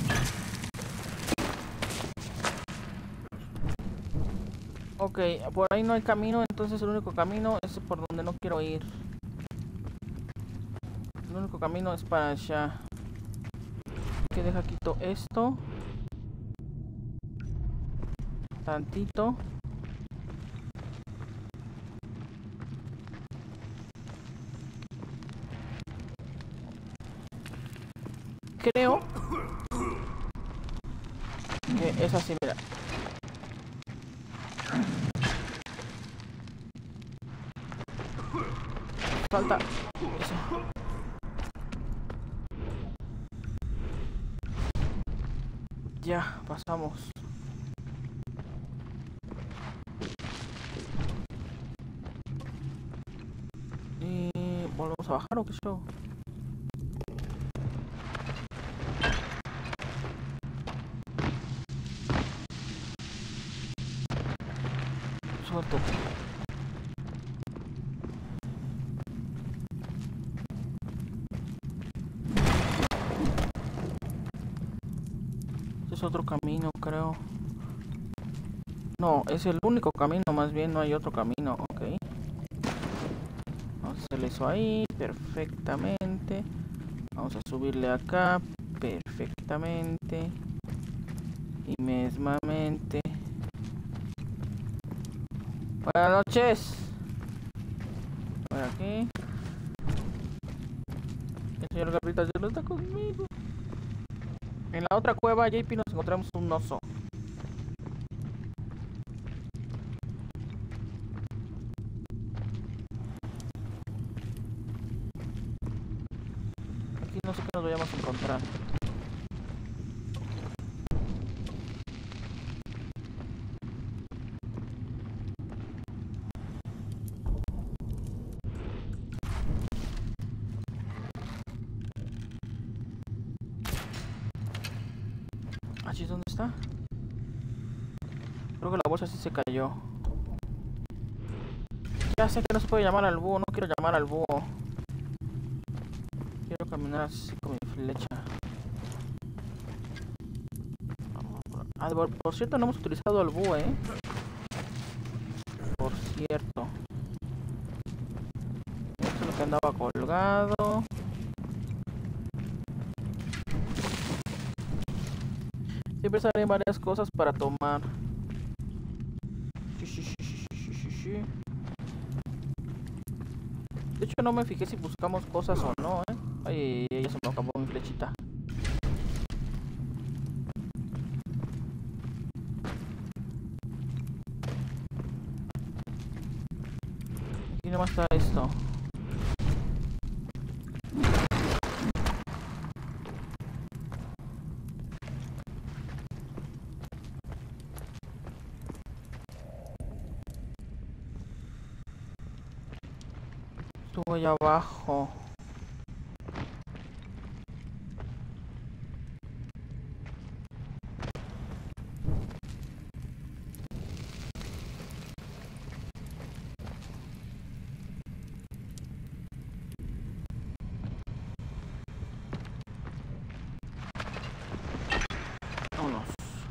Ok, por ahí no hay camino, entonces el único camino es por donde no quiero ir. El único camino es para allá. Que deja quito esto. Tantito. Creo que es así, mira. Falta eso. Ya, pasamos. Y volvemos a bajar o qué show. Suéltate. Este es otro camino, creo. No, es el único camino, más bien no hay otro camino, ok. Vamos a hacerle eso ahí, perfectamente. Vamos a subirle acá, perfectamente. Y mismamente. Buenas noches. Por aquí. El señor Garritas ya no está conmigo. En la otra cueva, JP, nos encontramos un oso. Aquí no sé qué nos vayamos a encontrar. ¿Allí dónde está? Creo que la bolsa sí se cayó. Ya sé que no se puede llamar al búho, no quiero llamar al búho. Quiero caminar así con mi flecha. Ah, por cierto, no hemos utilizado al búho, andaba colgado. Siempre salen varias cosas para tomar. De hecho no me fijé si buscamos cosas o no, Ay, ya se me acabó mi flechita. Aquí nomás está esto. Estuvo allá abajo. Vámonos.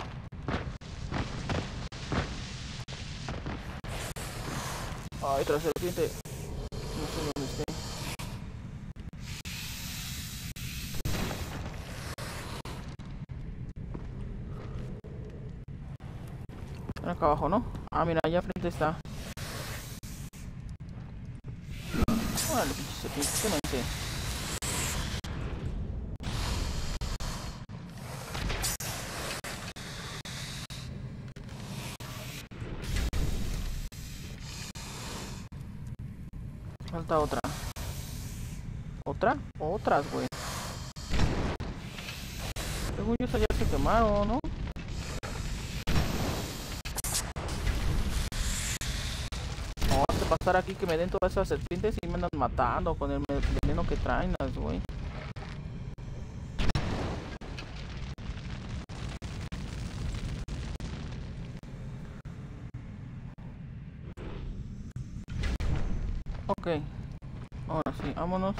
Ay, otra serpiente. No sé dónde esté. Acá abajo, ¿no? Ah, mira, allá frente está. Órale, pinche serpiente, qué mente. Falta otra. ¿Otra? Otras, güey. Según yo, ya se quemaron, ¿no? No, hace pasar aquí que me den todas esas serpientes y me andan matando con el veneno que traen las, güey. Ok. Ahora sí, vámonos.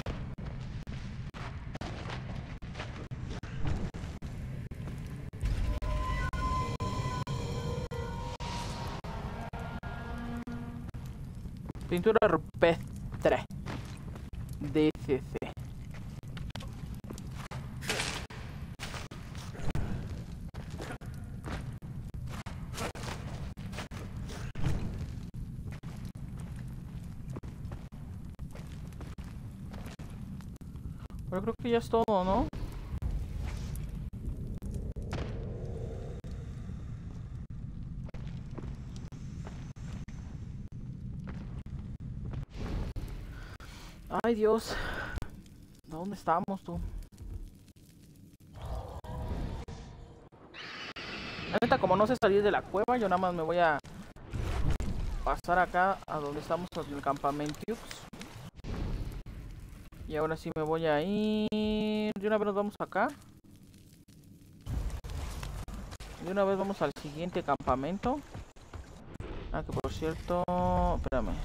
Pintura rupestre. DCC. Pero creo que ya es todo, ¿no? Ay, Dios. ¿Dónde estamos, tú? La neta, como no sé salir de la cueva, yo nada más me voy a pasar acá a donde estamos en el campamento. Y ahora sí me voy a ir. De una vez nos vamos acá. De una vez vamos al siguiente campamento. Ah, que por cierto... Espérame.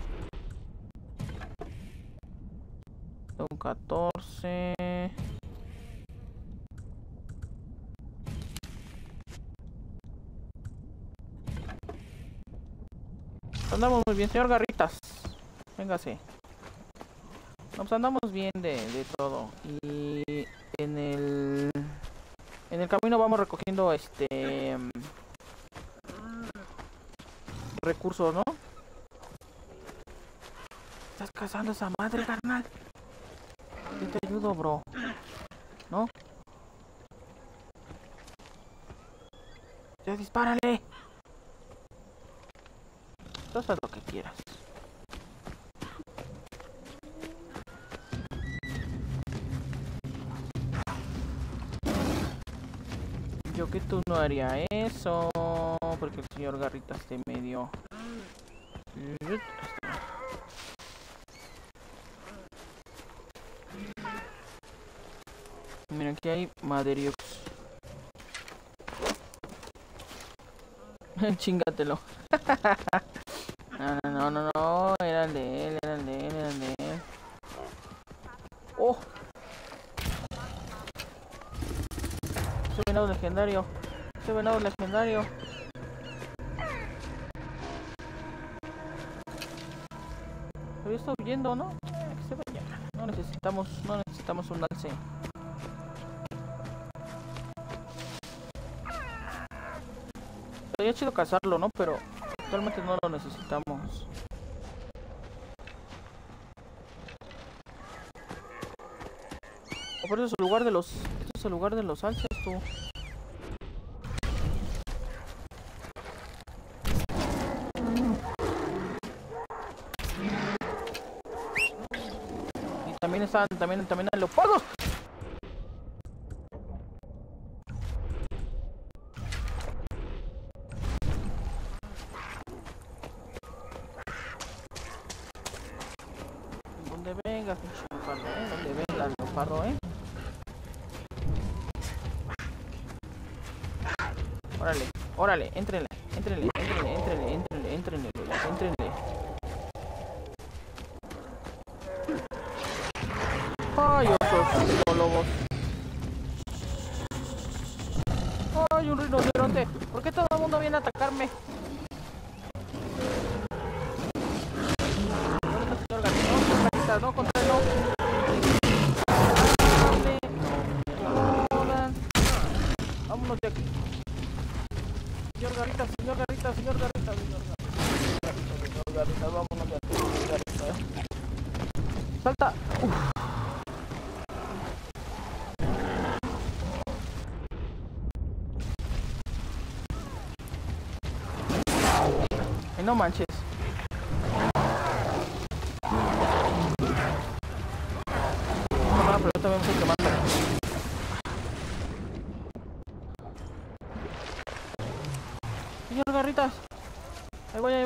Un 14. Andamos muy bien, señor Garritas. Véngase. Nos andamos bien de todo. Y en el camino vamos recogiendo recursos, ¿no? ¿Estás cazando esa madre, carnal? Yo te ayudo, bro. ¿No? Ya dispárale. Tú haz lo que quieras. Yo que tú no haría eso, porque el señor Garritas te medio... Mira, aquí hay maderiux. Chingatelo. No, era el de él, era el de él, era el de él. ¡Oh! Ese venado legendario. Ese venado legendario. Había estado huyendo, ¿no? Que se vaya. no necesitamos un alce. Sería chido cazarlo, ¿no? Pero actualmente no lo necesitamos. Por eso es el lugar de los... Este es el lugar de los alces, tú. Y también están... También hay leopardos. Donde vengas, pinche leopardo, donde vengas, leopardo, Órale, éntrenle. Ay, osos, lobos. Ay, un rinoceronte. ¿Por qué todo el mundo viene a atacarme? Señor gatito, no, contra él no. Vámonos de aquí. Señor Garrita, vámonos de aquí, señor Garrita. Salta. Uf. Ay, no manches. No, pero yo también me estoy quemando. Señor Garritas. Ahí voy.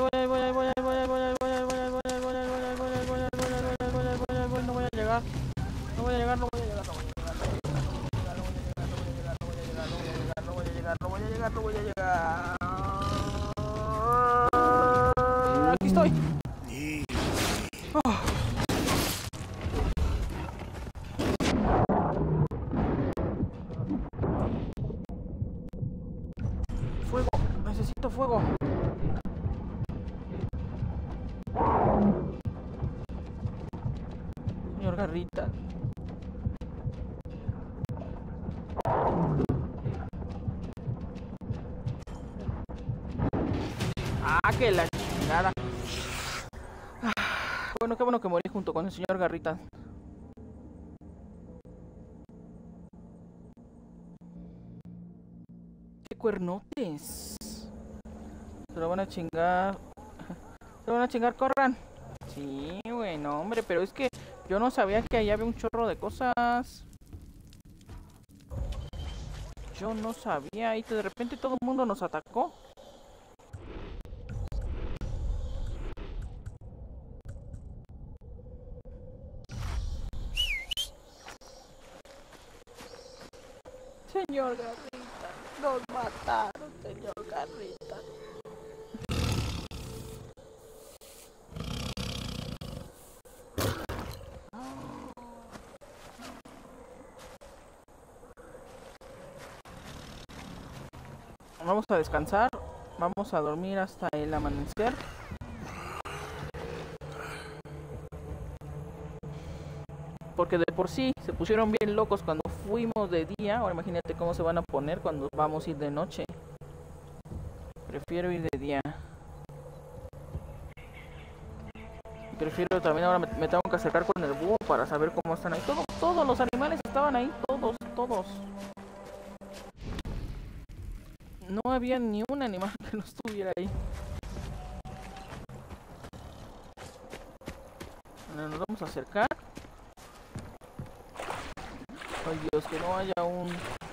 No voy a llegar. Aquí estoy. Fuego, necesito fuego. Señor Garrita. Que la chingada. Bueno, qué bueno que morí junto con el señor Garrita. ¡Qué cuernotes! Se lo van a chingar. Corran. Sí, bueno, hombre, pero es que yo no sabía que allá había un chorro de cosas. Yo no sabía y de repente todo el mundo nos atacó. Señor Garrita, nos mataron, señor Garrita. Vamos a descansar, vamos a dormir hasta el amanecer. Porque de por sí se pusieron bien locos cuando fuimos de día. Ahora imagínate cómo se van a poner cuando vamos a ir de noche. Prefiero ir de día. Prefiero también ahora me tengo que acercar con el búho para saber cómo están ahí. Todos los animales estaban ahí, todos. No había ni un animal que no estuviera ahí. Bueno, nos vamos a acercar. Ay Dios, que no haya un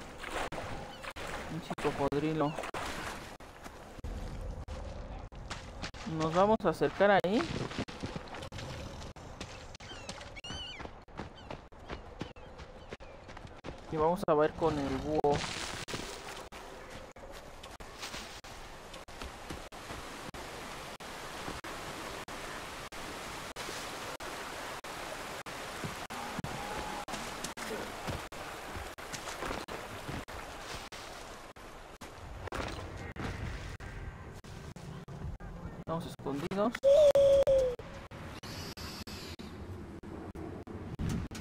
cocodrilo. Nos vamos a acercar ahí. Y vamos a ver con el búho. Estamos escondidos.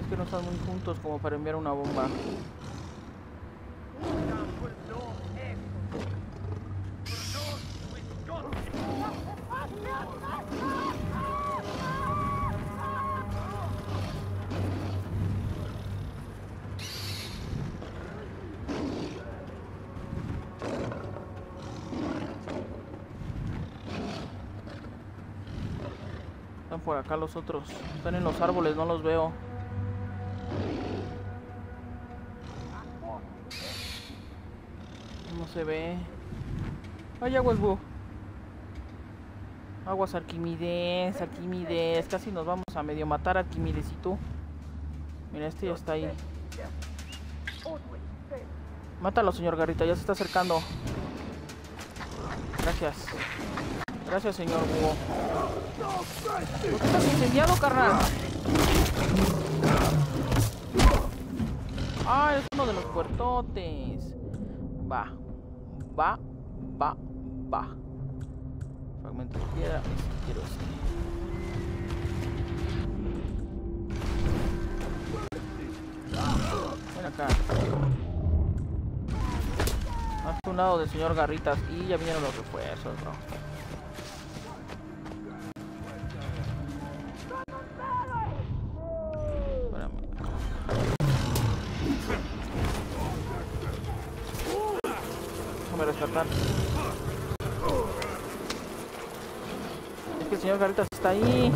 que no están muy juntos como para enviar una bomba. Están por acá los otros. Están en los árboles, no los veo. No se ve. Hay aguas, búho. Aguas, Arquímedes, Arquímedes. Casi nos vamos a medio matar, Arquímedes y tú. Mira, este ya está ahí. Mátalo, señor Garrita, ya se está acercando. Gracias. Gracias, señor búho. ¿Por qué estás incendiado, carnal? Ah, es uno de los puertotes. Va. Fragmento de piedra. Quiero este. Ven acá. Hasta un lado del señor Garritas. Y ya vinieron los refuerzos, bro. Rescatar. Es que el señor Garritas está ahí.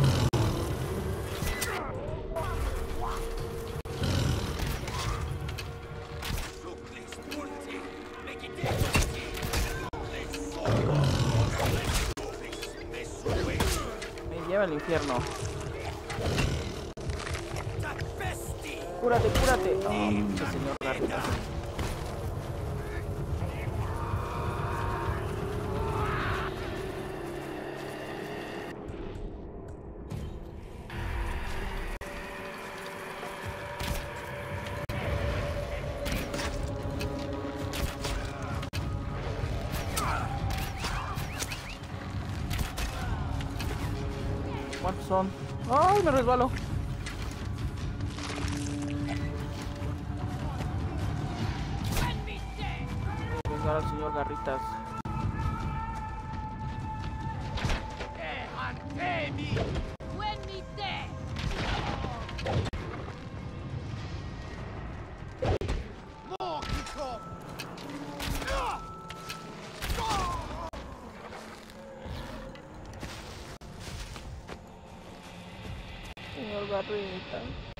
Me lleva al infierno. Cúrate, cúrate. Oh, ese señor Garritas. ¿Cuántos son? ¡Ay, me resbalo! Vengar al señor Garritas. Señor Garrita.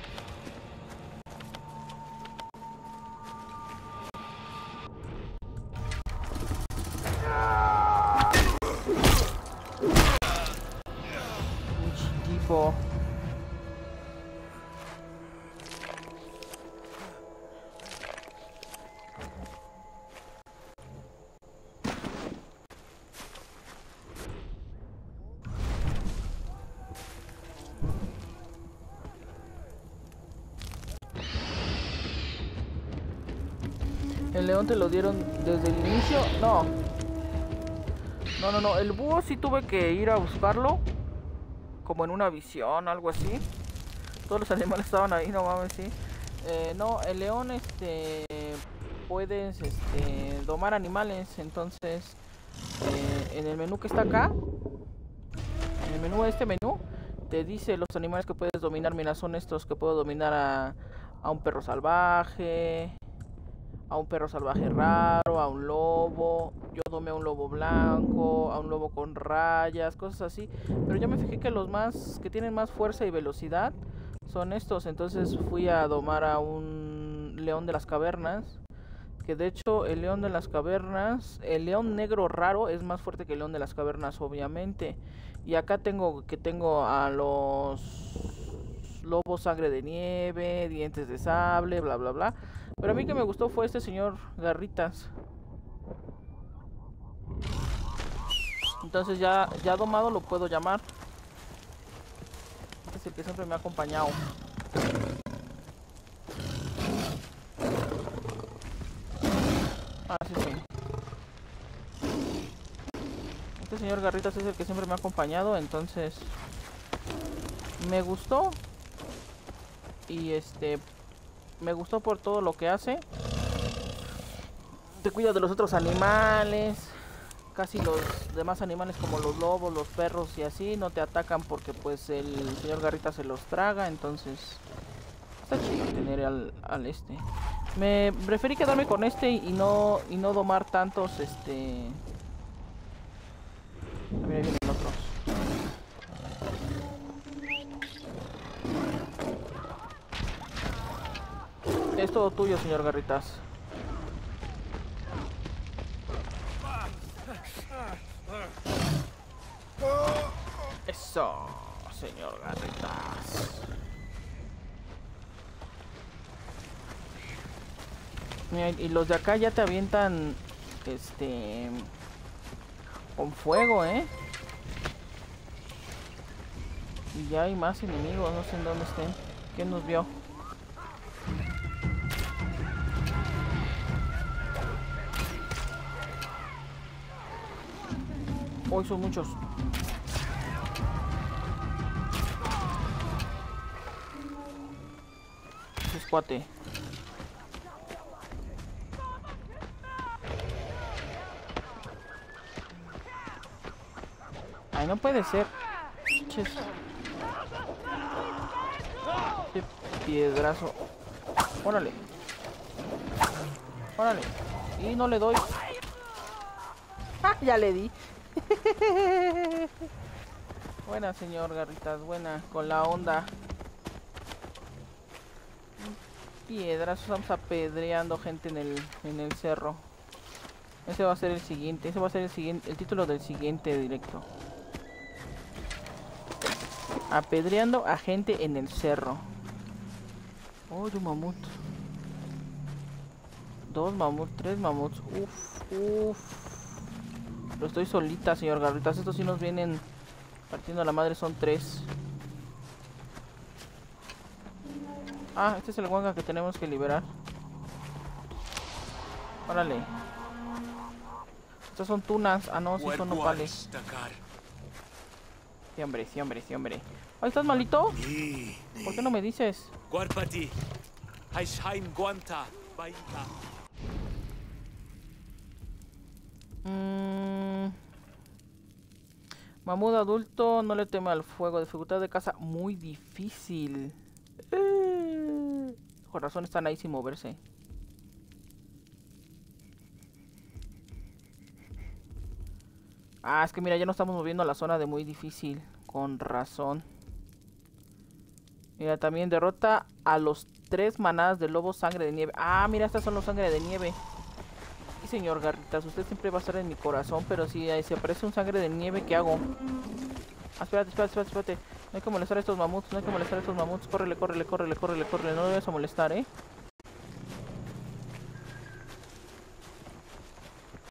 Un tipo. El león te lo dieron desde el inicio. No. No. El búho sí tuve que ir a buscarlo. Como en una visión, algo así. Todos los animales estaban ahí, no mames, sí. No, el león, puedes, domar animales. Entonces, en el menú que está acá, en el menú, menú, te dice los animales que puedes dominar. Mira, son estos que puedo dominar a un perro salvaje. A un perro salvaje raro, a un lobo. Yo domé a un lobo blanco, a un lobo con rayas, cosas así. Pero yo me fijé que los más que tienen más fuerza y velocidad son estos. Entonces fui a domar a un león de las cavernas. Que de hecho el león de las cavernas, el león negro raro es más fuerte que el león de las cavernas, obviamente. Y acá tengo a los lobos sangre de nieve, dientes de sable, bla bla bla. Pero a mí que me gustó fue este señor Garritas. Entonces ya domado lo puedo llamar. Este es el que siempre me ha acompañado. Ah, sí. Este señor Garritas es el que siempre me ha acompañado, entonces me gustó. Y me gustó por todo lo que hace. Te cuida de los otros animales. Casi los demás animales como los lobos, los perros y así no te atacan porque pues el señor Garrita se los traga. Entonces está chido tener al Me preferí quedarme con y no domar tantos Ah, mira, ahí vienen otros. Es todo tuyo, señor Garritas. Eso, señor Garritas. Mira, y los de acá ya te avientan con fuego, ¿eh? Y ya hay más enemigos, no sé en dónde estén. ¿Quién nos vio? Hoy son muchos. Es cuate. Ay, no puede ser. Ches. Qué piedrazo. Órale. Órale. Y no le doy. Ah, ya le di. Buena, señor Garritas, buena, con la onda. Piedras, estamos apedreando gente en el cerro. Ese va a ser el siguiente, el título del siguiente directo. Apedreando a gente en el cerro. Oh, un mamut. 2 mamuts, 3 mamuts. Uff. Pero estoy solita, señor Garritas. Estos sí nos vienen partiendo a la madre, son 3. Ah, este es el guanga que tenemos que liberar. Órale. Estas son tunas. Ah, no, sí son nopales. Sí, hombre, sí, hombre, sí, hombre. Ay, ¿estás malito? ¿Por qué no me dices? Mamut adulto, no le teme al fuego. Dificultad de caza muy difícil. Con razón están ahí sin moverse. Ah, es que mira, ya nos estamos moviendo a la zona de muy difícil. Con razón. Mira, también derrota a los 3 manadas de lobos sangre de nieve. Ah, mira, estas son los sangre de nieve. Sí, señor Garritas, usted siempre va a estar en mi corazón, pero si se aparece un sangre de nieve, ¿qué hago? Ah, espérate. No hay que molestar a estos mamuts, Córrele. No lo vayas a molestar,